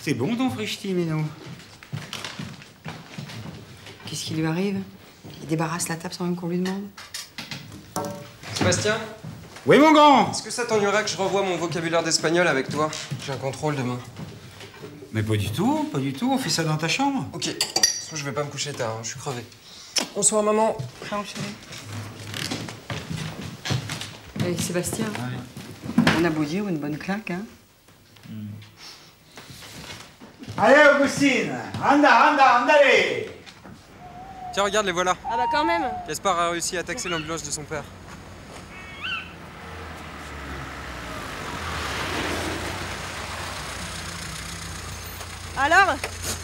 C'est bon ton frichti, Minou? Qu'est-ce qui lui arrive? Il débarrasse la table sans même qu'on lui demande. Sébastien? Oui, mon grand? Est-ce que ça t'ennuierait que je revoie mon vocabulaire d'espagnol avec toi? J'ai un contrôle demain. Mais pas du tout, pas du tout. On fait ça dans ta chambre. Ok. De toute façon, je vais pas me coucher tard, hein. Je suis crevé. Bonsoir, maman. Ciao, chérie. Allez, Sébastien. On a beau dire une bonne claque, hein? Allez, Augustine! Anda, anda, andale! Tiens, regarde, les voilà. Ah bah quand même. Gaspard a réussi à taxer l'ambulance de son père. Alors?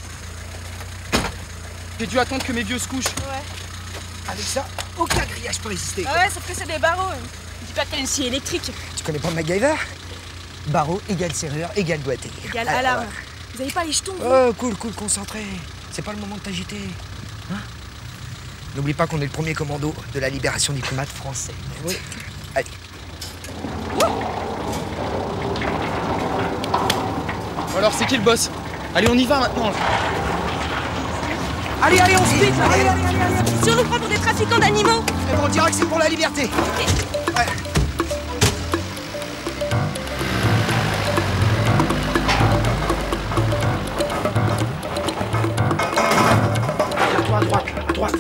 J'ai dû attendre que mes vieux se couchent. Ouais. Avec ça, aucun grillage peut résister. Ah ouais, sauf que c'est des barreaux. Dis pas que t'as une scie électrique. Tu connais pas MacGyver? Barreau égale serrure égale doigté. Égale Alors, alarme. ouais. Vous avez pas les jetons, vous? Oh, cool, cool, concentré. C'est pas le moment de t'agiter. Hein? N'oublie pas qu'on est le premier commando de la libération diplomate français. Oui. Allez. Alors, c'est qui le boss? Allez, on y va maintenant. Allez, allez, on se pique là. Allez, allez, allez, allez. Si on nous prend pour des trafiquants d'animaux? Eh ben, on dira que c'est pour la liberté. Ouais. À droite, à droite.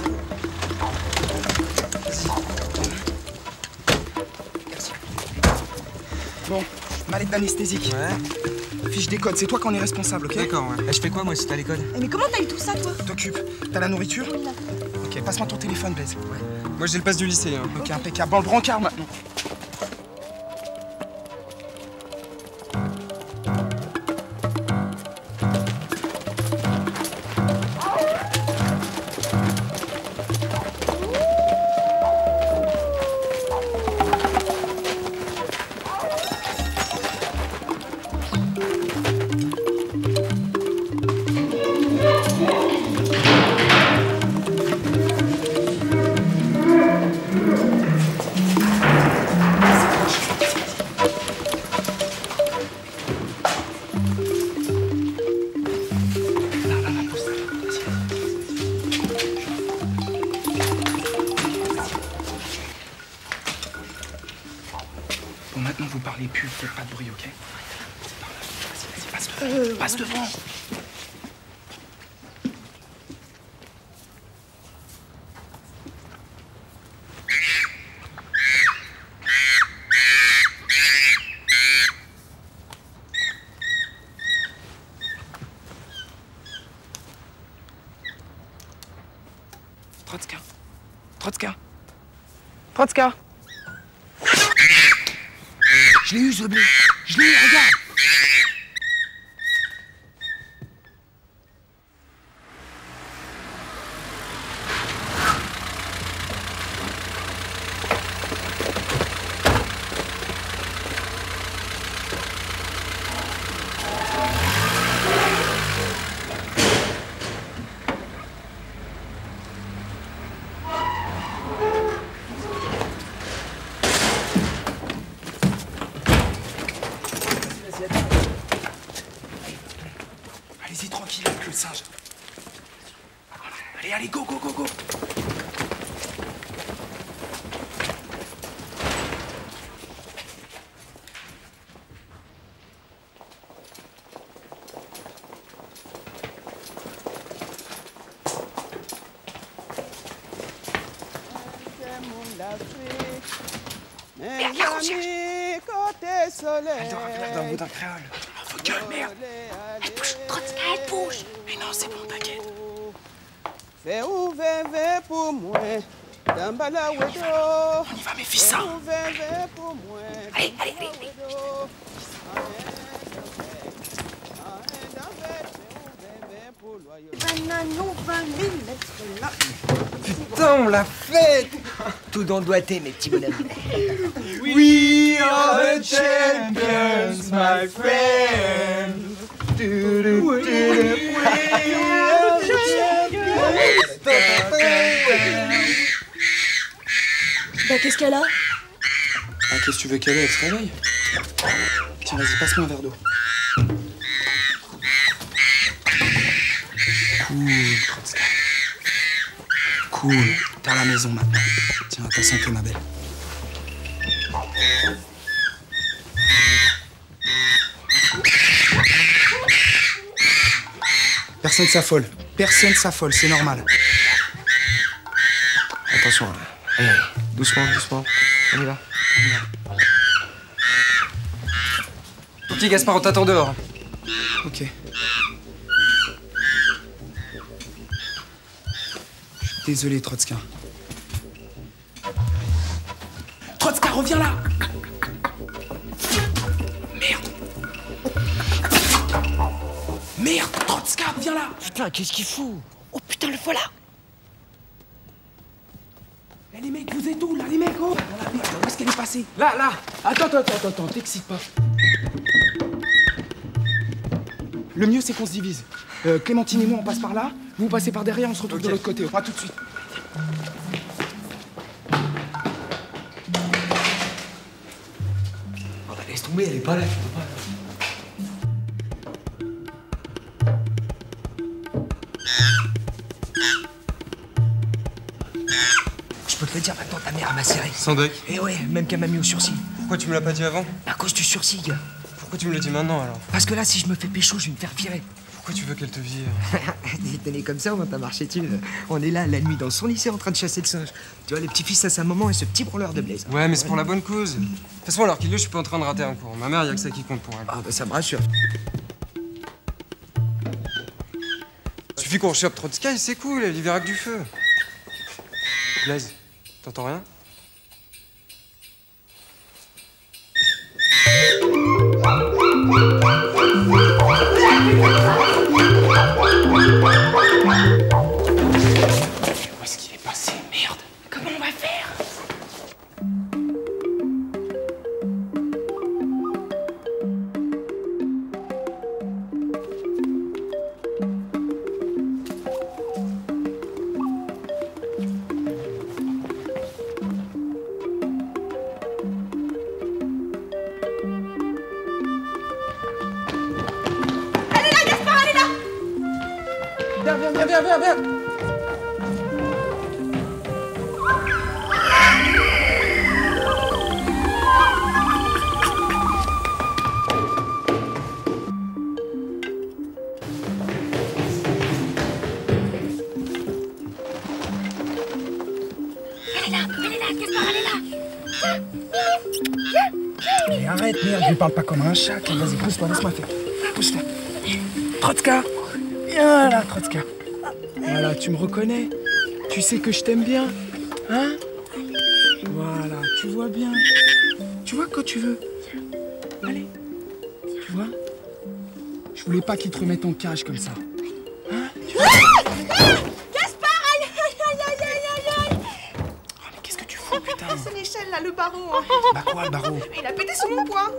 Merci. Bon, mallette d'anesthésique. Ouais. Fiche des codes, c'est toi qui en es responsable, ok? D'accord, ouais. Je fais quoi, moi, si t'as les codes? Eh, mais comment t'as eu tout ça, toi? T'occupes. T'as la nourriture? Oui, là. Ok, passe-moi ton téléphone, Blaise. Ouais. Moi, j'ai le pass du lycée. Hein. Ok, impeccable. Dans le brancard, maintenant. Bon, maintenant, vous parlez plus, faites pas de bruit, ok? C'est par là. Vas-y, vas-y, passe devant. Euh, passe devant. Trotska. Trotska. Trotska. Je l'ai eu, ce blé. Je l'ai eu, regarde. Allez-y tranquille avec le singe. Allez, allez, go, go, go, go. Merde, amis, côté soleil. Elle doit revenir d'un bout d'un créole. Oh, faut gueule, merde. Elle bouge, Trotska, elle bouge. Mais non, c'est bon, t'inquiète. Fais ouvert pour moi. Dambala wedo. On y va, mes fils. Allez, allez, allez. Banano, vingt mille mètres là. Putain, on l'a fait. Tout don doigté, mes petits bonhommes. We are the champions, my friend. We are the champions. Bah, qu'est-ce qu'elle a? Ah, qu'est-ce que tu veux qu'elle ait? Elle se réveille. Tiens, vas-y, passe-moi un verre d'eau. Cool, Trotska. Cool. T'es à la maison maintenant. Tiens, à ta santé, ma belle. Personne s'affole. Personne s'affole, c'est normal. Attention, là. Allez, allez, doucement, doucement. On y va. On y va. Ok, Gaspard, on t'attend dehors. Ok. Je suis désolé, Trotska. Trotska, reviens là! Merde! Merde, Trotska, viens là! Putain, qu'est-ce qu'il fout? Oh putain, le voilà! Eh les mecs, vous êtes où là, les mecs? Oh, voilà, merde, où est-ce qu'elle est passée? Là, là! Attends, attends, attends, attends, t'excites pas. Le mieux, c'est qu'on se divise. Euh, Clémentine et moi, on passe par là. Vous passez par derrière, on se retrouve de l'autre côté. À tout de suite. Oh bah laisse tomber, elle est pas là, tu peux pas. Je peux te le dire maintenant, ta mère a macéré. Sans deck. Eh ouais, même qu'elle m'a mis au sursis. Pourquoi tu me l'as pas dit avant? À cause du sursis, gars. Pourquoi tu me le dis maintenant alors? Parce que là, si je me fais pécho, je vais me faire virer. Pourquoi tu veux qu'elle te vire? T'es comme ça, on va pas marcher dessus. On est là, la nuit, dans son lycée, en train de chasser le singe. Tu vois, le petit-fils à sa maman et ce petit branleur de Blaise. Ouais, mais c'est pour la bonne cause. De toute façon, alors qu'il est, je suis pas en train de rater un cours. Ma mère, y a que ça qui compte pour elle. Ah bah ça me rassure. Suffit qu'on chope Trotska et c'est cool, elle y verra que du feu. Blaise, t'entends rien? Où est-ce qu'il est passé? Merde. Comment on va faire? Elle est là, Gaspard, elle est là! Viens, viens, viens, viens, viens, viens! Elle est là, elle est là, Gaspard, elle est là! Mais arrête, merde, lui parle pas comme un chat. Vas-y, pousse-toi, laisse-moi faire. Pousse-toi. Trotska! Viens là, Trotska. Voilà, tu me reconnais? Tu sais que je t'aime bien? Hein? Voilà, tu vois bien. Tu vois quand tu veux. Allez. Tu vois? Je voulais pas qu'il te remette en cage comme ça. Hein? Tu vois? Gaspard, aïe, aïe, aïe, aïe, aïe, aïe! Oh, mais qu'est-ce que tu fous, putain? C'est l'échelle, là, le barreau. hein. Bah quoi, le barreau? Il a pété sous mon poids.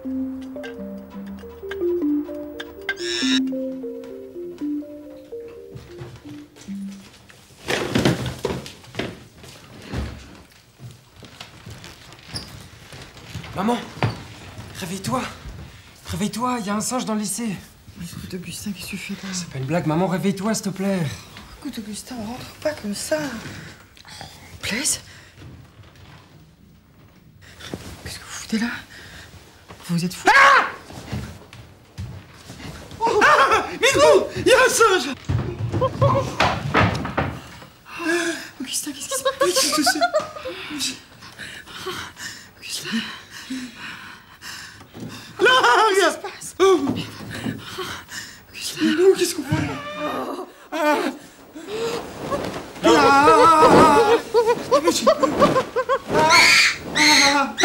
Maman, réveille-toi. Réveille-toi, il y a un singe dans le lycée. Écoute, Augustin, qu'est-ce que tu fais là? C'est pas une blague, maman, réveille-toi, s'il te plaît. Écoute, Augustin, on rentre pas comme ça. Blaise? Qu'est-ce que vous foutez là? Vous êtes fous? Ah! Oh! Ah! Vite-vous! Il y a un singe! Augustin, qu'est-ce qui se passe? Qu'est-ce que c'est? Augustin. Là, regarde! Qu'est-ce qui se passe? Oh! Augustin, nous, qu'est-ce qu'on fait? Ah! Ah! Ah! Ah!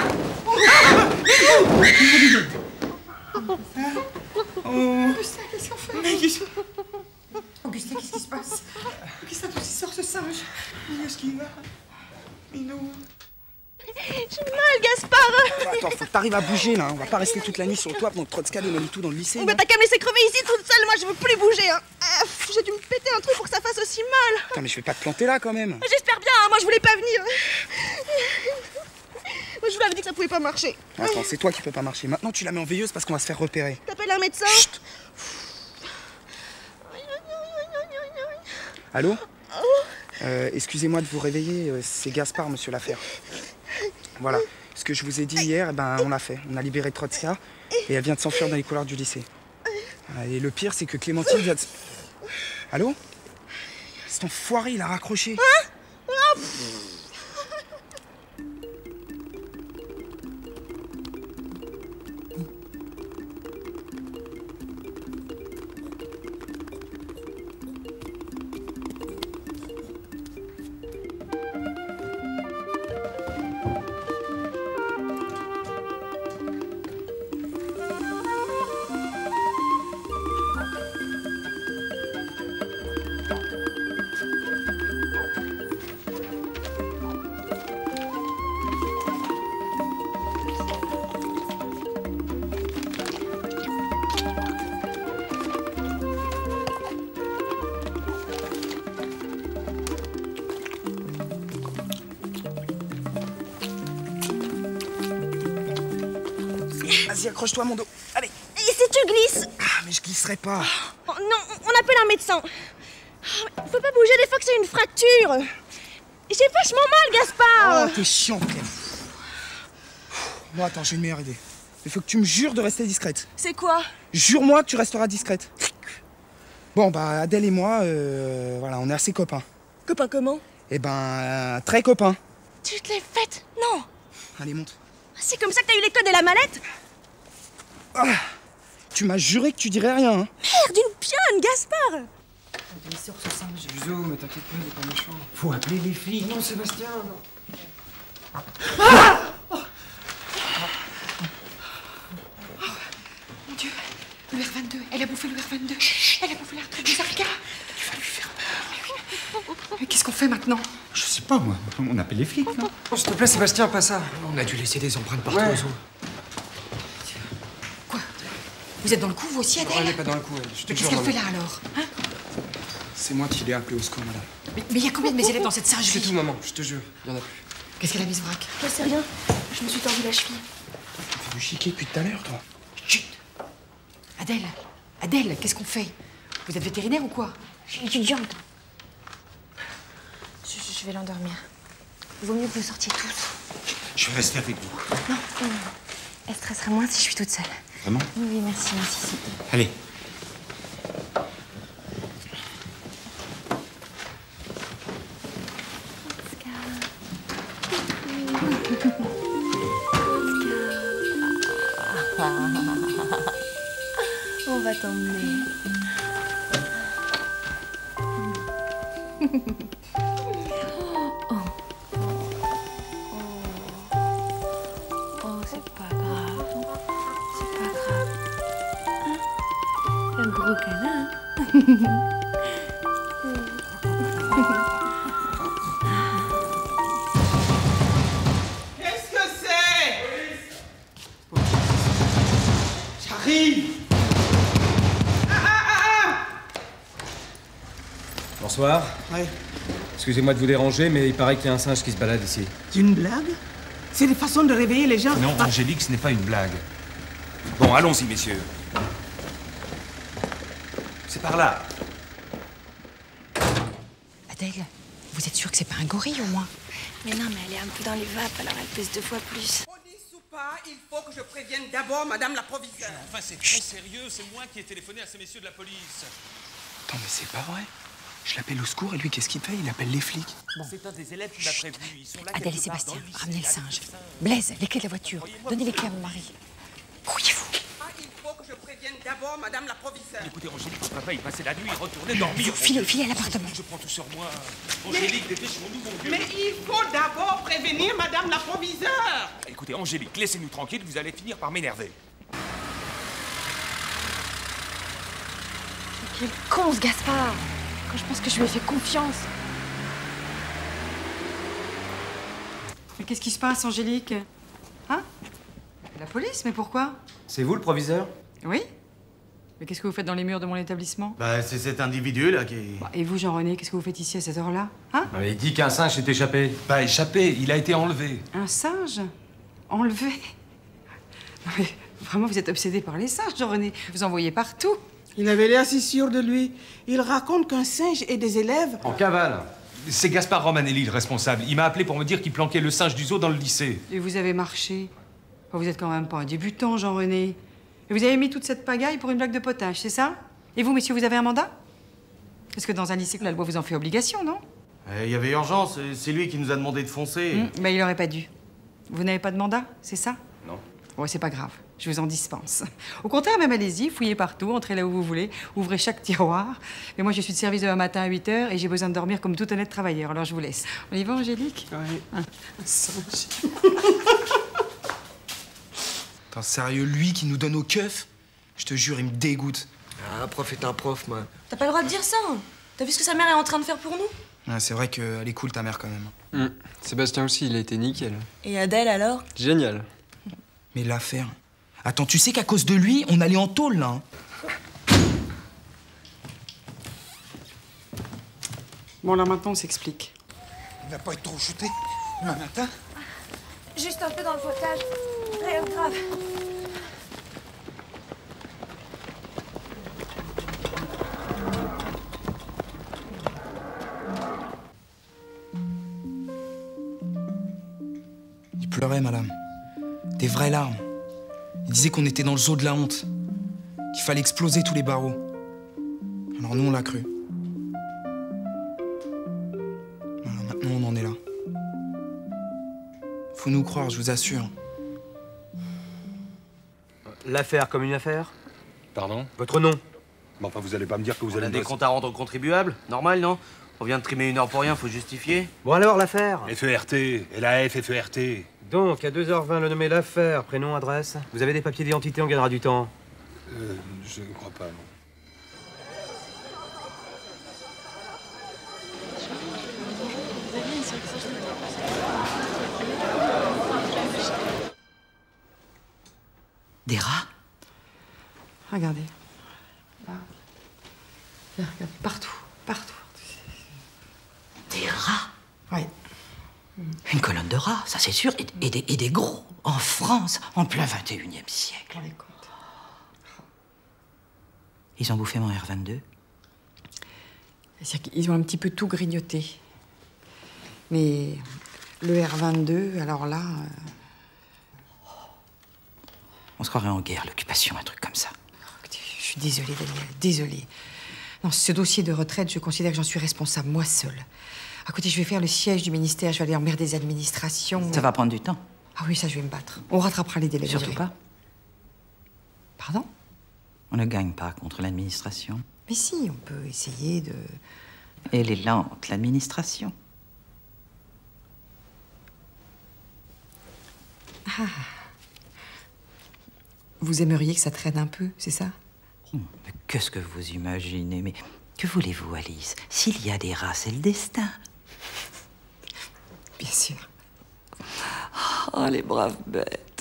Augustin, qu'est-ce qu'on fait? Augustin, qu'est-ce qui se passe? Augustin, d'où il sort ce singe? Mais où est-ce qu'il va? Minou. J'ai mal, Gaspard. Attends, faut que t'arrives à bouger là. On va pas rester toute la nuit sur le toit pendant que Trotska donne tout dans le lycée. Mais t'as qu'à me laisser crever ici toute seule, moi je veux plus bouger. Hein. Euh, J'ai dû me péter un truc pour que ça fasse aussi mal. Putain, mais je vais pas te planter là quand même. J'espère bien, hein, moi je voulais pas venir. Moi je vous avais dit que ça pouvait pas marcher. Attends, c'est toi qui peux pas marcher. Maintenant tu la mets en veilleuse parce qu'on va se faire repérer. T'appelles un médecin? Chut. Allô? euh, Excusez-moi de vous réveiller, euh, c'est Gaspard, monsieur l'affaire. Voilà. Ce que je vous ai dit hier, eh ben, on l'a fait. On a libéré Trotska et elle vient de s'enfuir dans les couloirs du lycée. Et le pire, c'est que Clémentine vient de... Allô? Cet enfoiré, il a raccroché. Vas-y, accroche-toi à mon dos. Allez. Et si tu glisses? Ah, mais je glisserai pas. Oh, non, on appelle un médecin. Faut pas bouger des fois que c'est une fracture. J'ai vachement mal, Gaspard. Oh, t'es chiante, Clem. Bon, attends, j'ai une meilleure idée. Il faut que tu me jures de rester discrète. C'est quoi? Jure-moi que tu resteras discrète. Bon, bah, Adèle et moi, euh, voilà, on est assez copains. Copains comment? Eh ben, euh, très copains. Tu te l'es faite? Non. Allez, monte. C'est comme ça que t'as eu les codes et la mallette? Ah, tu m'as juré que tu dirais rien, hein. Merde, une pionne, Gaspard. Il sort ce singe. Juzo, mais t'inquiète pas, il est pas méchant. Faut appeler les flics. Non, Sébastien. Ah oh. Oh, mon Dieu, le R vingt-deux, elle a bouffé le R vingt-deux. Elle a bouffé la retraite des Arcas. Tu vas lui faire peur. Mais qu'est-ce qu'on fait maintenant? Je sais pas, moi. On appelle les flics, non? Oh, s'il te plaît, Sébastien, pas ça. On a dû laisser des empreintes partout Ouais. aux eaux. Quoi? Vous êtes dans le coup, vous aussi, Adèle? Non, elle est pas dans le coup, elle. Je te Mais jure, qu'est-ce qu'elle fait maman. là, alors hein? C'est moi qui l'ai appelé au secours, madame. Mais il y a combien de mes élèves dans cette singerie? C'est tout, maman, je te jure. Il y en a plus. Qu'est-ce qu'elle a mis ce vrac? Je sais rien. Je me suis tordu la cheville. Tu fais du chiquet depuis tout à l'heure, toi. Chut! Adèle, Adèle, qu'est-ce qu'on fait? Vous êtes vétérinaire ou quoi? Je suis étudiante. Je, je vais l'endormir. Vaut mieux que vous sortiez tous. Je vais rester avec vous. Non, non, non. Elle stressera moins si je suis toute seule. Vraiment? Oui, oui, merci, merci. Allez. On va t'emmener. Oh. Oh, c'est pas grave. C'est pas grave. Hein? Un gros câlin. Qu'est-ce que c'est? J'arrive. Bonsoir. Ouais. Excusez-moi de vous déranger, mais il paraît qu'il y a un singe qui se balade ici. C'est une blague? C'est des façons de réveiller les gens. Non, Angélique, ce n'est pas une blague. Bon, allons-y, messieurs. C'est par là. Adèle, vous êtes sûre que c'est pas un gorille au moins? Mais non, mais elle est un peu dans les vapes, alors elle pèse deux fois plus. Police ou pas, il faut que je prévienne d'abord Madame la proviseure. Enfin, c'est très sérieux. C'est moi qui ai téléphoné à ces messieurs de la police. Attends, mais c'est pas vrai. Je l'appelle au secours et lui, qu'est-ce qu'il fait? Il appelle les flics. C'est un des élèves qui m'a prévenu. Ils sont là. Adèle et Sébastien, ramenez le singe. Blaise, les clés de la voiture. Donnez les clés à mon mari. Grouillez-vous. Ah, il faut que je prévienne d'abord Madame la proviseure. Écoutez, Angélique, votre papa, il passait la nuit, il retournait dormir. Filez, filez à l'appartement. Je prends tout sur moi. Angélique, dépêchons-nous, mon Dieu. Mais il faut d'abord prévenir Madame la proviseure. Écoutez, Angélique, laissez-nous tranquilles, vous allez finir par m'énerver. Quel con ce Gaspard! Quand je pense que je lui ai fait confiance. Mais qu'est-ce qui se passe, Angélique? Hein? La police? Mais pourquoi? C'est vous le proviseur? Oui? Mais qu'est-ce que vous faites dans les murs de mon établissement? Bah, c'est cet individu là qui. Bah, et vous, Jean-René, qu'est-ce que vous faites ici à cette heure-là? Hein? Ah, il dit qu'un singe s'est échappé. Pas échappé, il a été enlevé. Un singe? Enlevé? Non mais vraiment, vous êtes obsédé par les singes, Jean-René. Vous en voyez partout. Il avait l'air si sûr de lui. Il raconte qu'un singe et des élèves... En cavale. C'est Gaspard Romanelli, le responsable. Il m'a appelé pour me dire qu'il planquait le singe du zoo dans le lycée. Et vous avez marché. Enfin, vous êtes quand même pas un débutant, Jean-René. Et vous avez mis toute cette pagaille pour une blague de potage, c'est ça? Et vous, messieurs, vous avez un mandat? Parce que dans un lycée, la loi vous en fait obligation, non? Il y avait urgence, c'est lui qui nous a demandé de foncer. Mmh, mais il aurait pas dû. Vous n'avez pas de mandat, c'est ça? Non. Ouais, c'est pas grave. Je vous en dispense. Au contraire, même allez-y, fouillez partout, entrez là où vous voulez, ouvrez chaque tiroir. Mais moi, je suis de service demain matin à huit heures et j'ai besoin de dormir comme tout honnête travailleur. Alors, je vous laisse. On y va, Angélique? Oui. Hein. Attends, sérieux, lui qui nous donne au keuf? Je te jure, il me dégoûte. Ah, un prof est un prof, moi. T'as pas le droit de dire ça. Hein. T'as vu ce que sa mère est en train de faire pour nous? Ouais, c'est vrai qu'elle est cool, ta mère, quand même. Mmh. Sébastien aussi, il a été nickel. Et Adèle, alors? Génial. Mais l'affaire... Attends, tu sais qu'à cause de lui, on allait en tôle, là. Hein. Bon, là, maintenant, on s'explique. Il va pas être trop shooté demain matin? Juste un peu dans le potage. Rien de grave. Il pleurait, madame. Des vraies larmes. Il disait qu'on était dans le zoo de la honte. Qu'il fallait exploser tous les barreaux. Alors nous, on l'a cru. Voilà, maintenant, on en est là. Faut nous croire, je vous assure. L'affaire comme une affaire? Pardon? Votre nom? Mais enfin, vous allez pas me dire que vous On allez... a me des comptes à rendre aux contribuables? Normal, non? On vient de trimer une heure pour rien, faut justifier. Bon alors, l'affaire? F E R T, L A F, F E R T. Donc, à deux heures vingt, le nommé l'affaire, prénom, adresse. Vous avez des papiers d'identité, on gagnera du temps. Euh, je ne crois pas, non. Des rats? Regardez. Là. Là, regardez. Partout. Partout. Des rats? Oui. Une colonne de rats, ça c'est sûr, et, et, des, et des gros, en France, en plein vingt et unième siècle. On les compte. Ils ont bouffé mon R vingt-deux. C'est-à-dire qu'ils ont un petit peu tout grignoté. Mais le R vingt-deux, alors là... Euh... On se croirait en guerre, l'occupation, un truc comme ça. Je suis désolée, Daniel, désolée. Non, ce dossier de retraite, je considère que j'en suis responsable, moi seule. À côté, je vais faire le siège du ministère, je vais aller emmerder des administrations. Ça va prendre du temps. Ah oui, ça, je vais me battre. On rattrapera les délais. Surtout pas. Pardon? On ne gagne pas contre l'administration. Mais si, on peut essayer de... Elle est lente, l'administration. Ah. Vous aimeriez que ça traîne un peu, c'est ça? Oh, mais qu'est-ce que vous imaginez? Mais que voulez-vous, Alice? S'il y a des rats, c'est le destin. Bien sûr. Oh, les braves bêtes.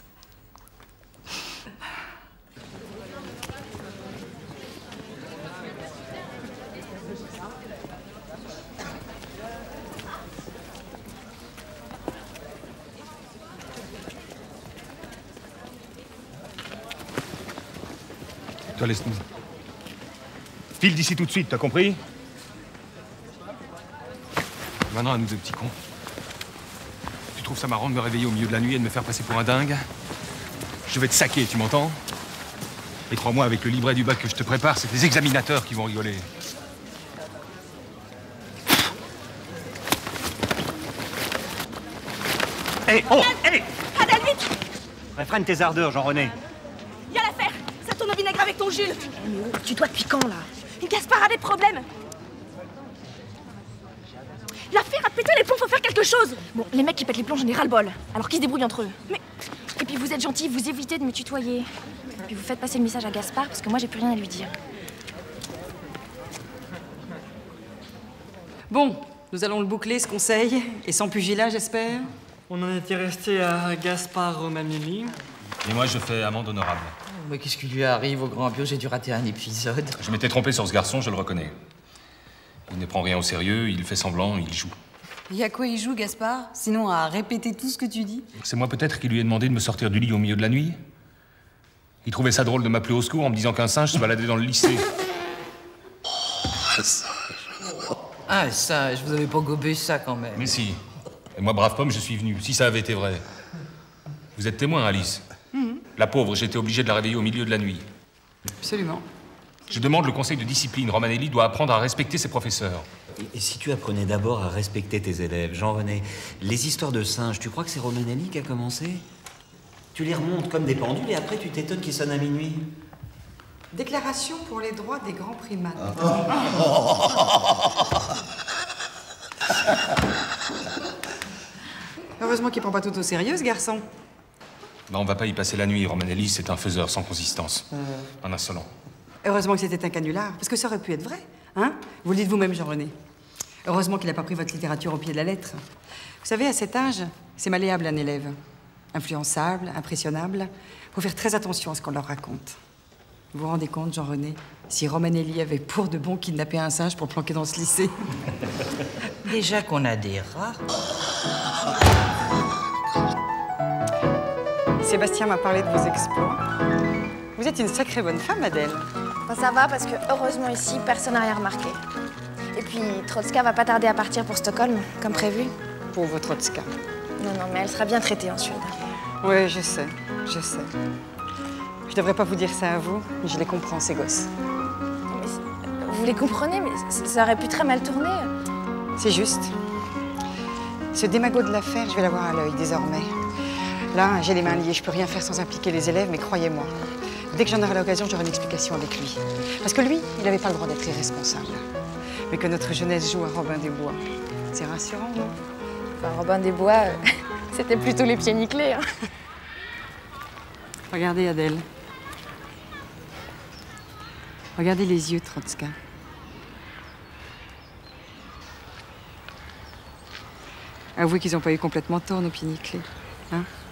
Toi, laisse-nous. File d'ici tout de suite, t'as compris? Maintenant, à nous deux petits cons. Tu trouves ça marrant de me réveiller au milieu de la nuit et de me faire passer pour un dingue? Je vais te saquer, tu m'entends? Et crois-moi, avec le livret du bac que je te prépare, c'est les examinateurs qui vont rigoler. Hé, hey, oh, hé hey. Adèle, vite! Réfrène tes ardeurs, Jean-René. Y'a l'affaire! Ça tourne au vinaigre avec ton Jules! Mais oh, tu dois depuis quand, là? Gaspard a des problèmes! L'affaire a pété les plombs, faut faire quelque chose! Bon, les mecs qui pètent les plombs, j'en ai ras-le-bol. Alors qu'ils se débrouillent entre eux. Mais... Et puis vous êtes gentils, vous évitez de me tutoyer. Et puis vous faites passer le message à Gaspard, parce que moi j'ai plus rien à lui dire. Bon, nous allons le boucler, ce conseil. Et sans pugilat, j'espère. On en était resté à Gaspard Romanelli. Et moi, je fais amende honorable. Mais qu'est-ce qui lui arrive au Grand Bio? J'ai dû rater un épisode. Je m'étais trompé sur ce garçon, je le reconnais. Il ne prend rien au sérieux, il fait semblant, il joue. Et à quoi il joue, Gaspard? Sinon à répéter tout ce que tu dis? C'est moi peut-être qui lui ai demandé de me sortir du lit au milieu de la nuit. Il trouvait ça drôle de m'appeler au secours en me disant qu'un singe se baladait dans le lycée. Ah, ça, je vous avais pas gobé ça quand même. Mais si. Et moi, brave pomme, je suis venu. Si ça avait été vrai. Vous êtes témoin, Alice. Mhm. La pauvre, j'étais obligé de la réveiller au milieu de la nuit. Absolument. Je demande le conseil de discipline. Romanelli doit apprendre à respecter ses professeurs. Et si tu apprenais d'abord à respecter tes élèves, Jean-René, les histoires de singes, tu crois que c'est Romanelli qui a commencé? Tu les remontes comme des pendules et après tu t'étonnes qu'ils sonnent à minuit. Déclaration pour les droits des grands primates. Heureusement qu'il prend pas tout au sérieux, ce garçon. Non, on va pas y passer la nuit. Romanelli, c'est un faiseur sans consistance. Euh. Un insolent. Heureusement que c'était un canular, parce que ça aurait pu être vrai, hein? Vous le dites vous-même, Jean-René. Heureusement qu'il n'a pas pris votre littérature au pied de la lettre. Vous savez, à cet âge, c'est malléable un élève. Influençable, impressionnable. Faut faire très attention à ce qu'on leur raconte. Vous vous rendez compte, Jean-René, si Romanelli avait pour de bon kidnappé un singe pour planquer dans ce lycée? Déjà qu'on a des rats. Sébastien m'a parlé de vos exploits. Vous êtes une sacrée bonne femme, Adèle. Enfin, ça va, parce que heureusement ici, personne n'a rien remarqué. Et puis, Trotska va pas tarder à partir pour Stockholm, comme prévu. Pauvre Trotska. Non, non, mais elle sera bien traitée en Suède. Oui, je sais, je sais. Je devrais pas vous dire ça à vous, mais je les comprends, ces gosses. Mais vous les comprenez, mais ça aurait pu très mal tourner. C'est juste. Ce démago de l'affaire, je vais l'avoir à l'œil désormais. Là, j'ai les mains liées, je peux rien faire sans impliquer les élèves, mais croyez-moi, dès que j'en aurai l'occasion, j'aurai une explication avec lui. Parce que lui, il n'avait pas le droit d'être irresponsable. Mais que notre jeunesse joue à Robin des Bois, c'est rassurant, non? Enfin, Robin des Bois, euh, c'était plutôt les pieds nickelés. Hein. Regardez, Adèle. Regardez les yeux, Trotska. Avouez qu'ils n'ont pas eu complètement tort, nos pieds nickelés. Hein?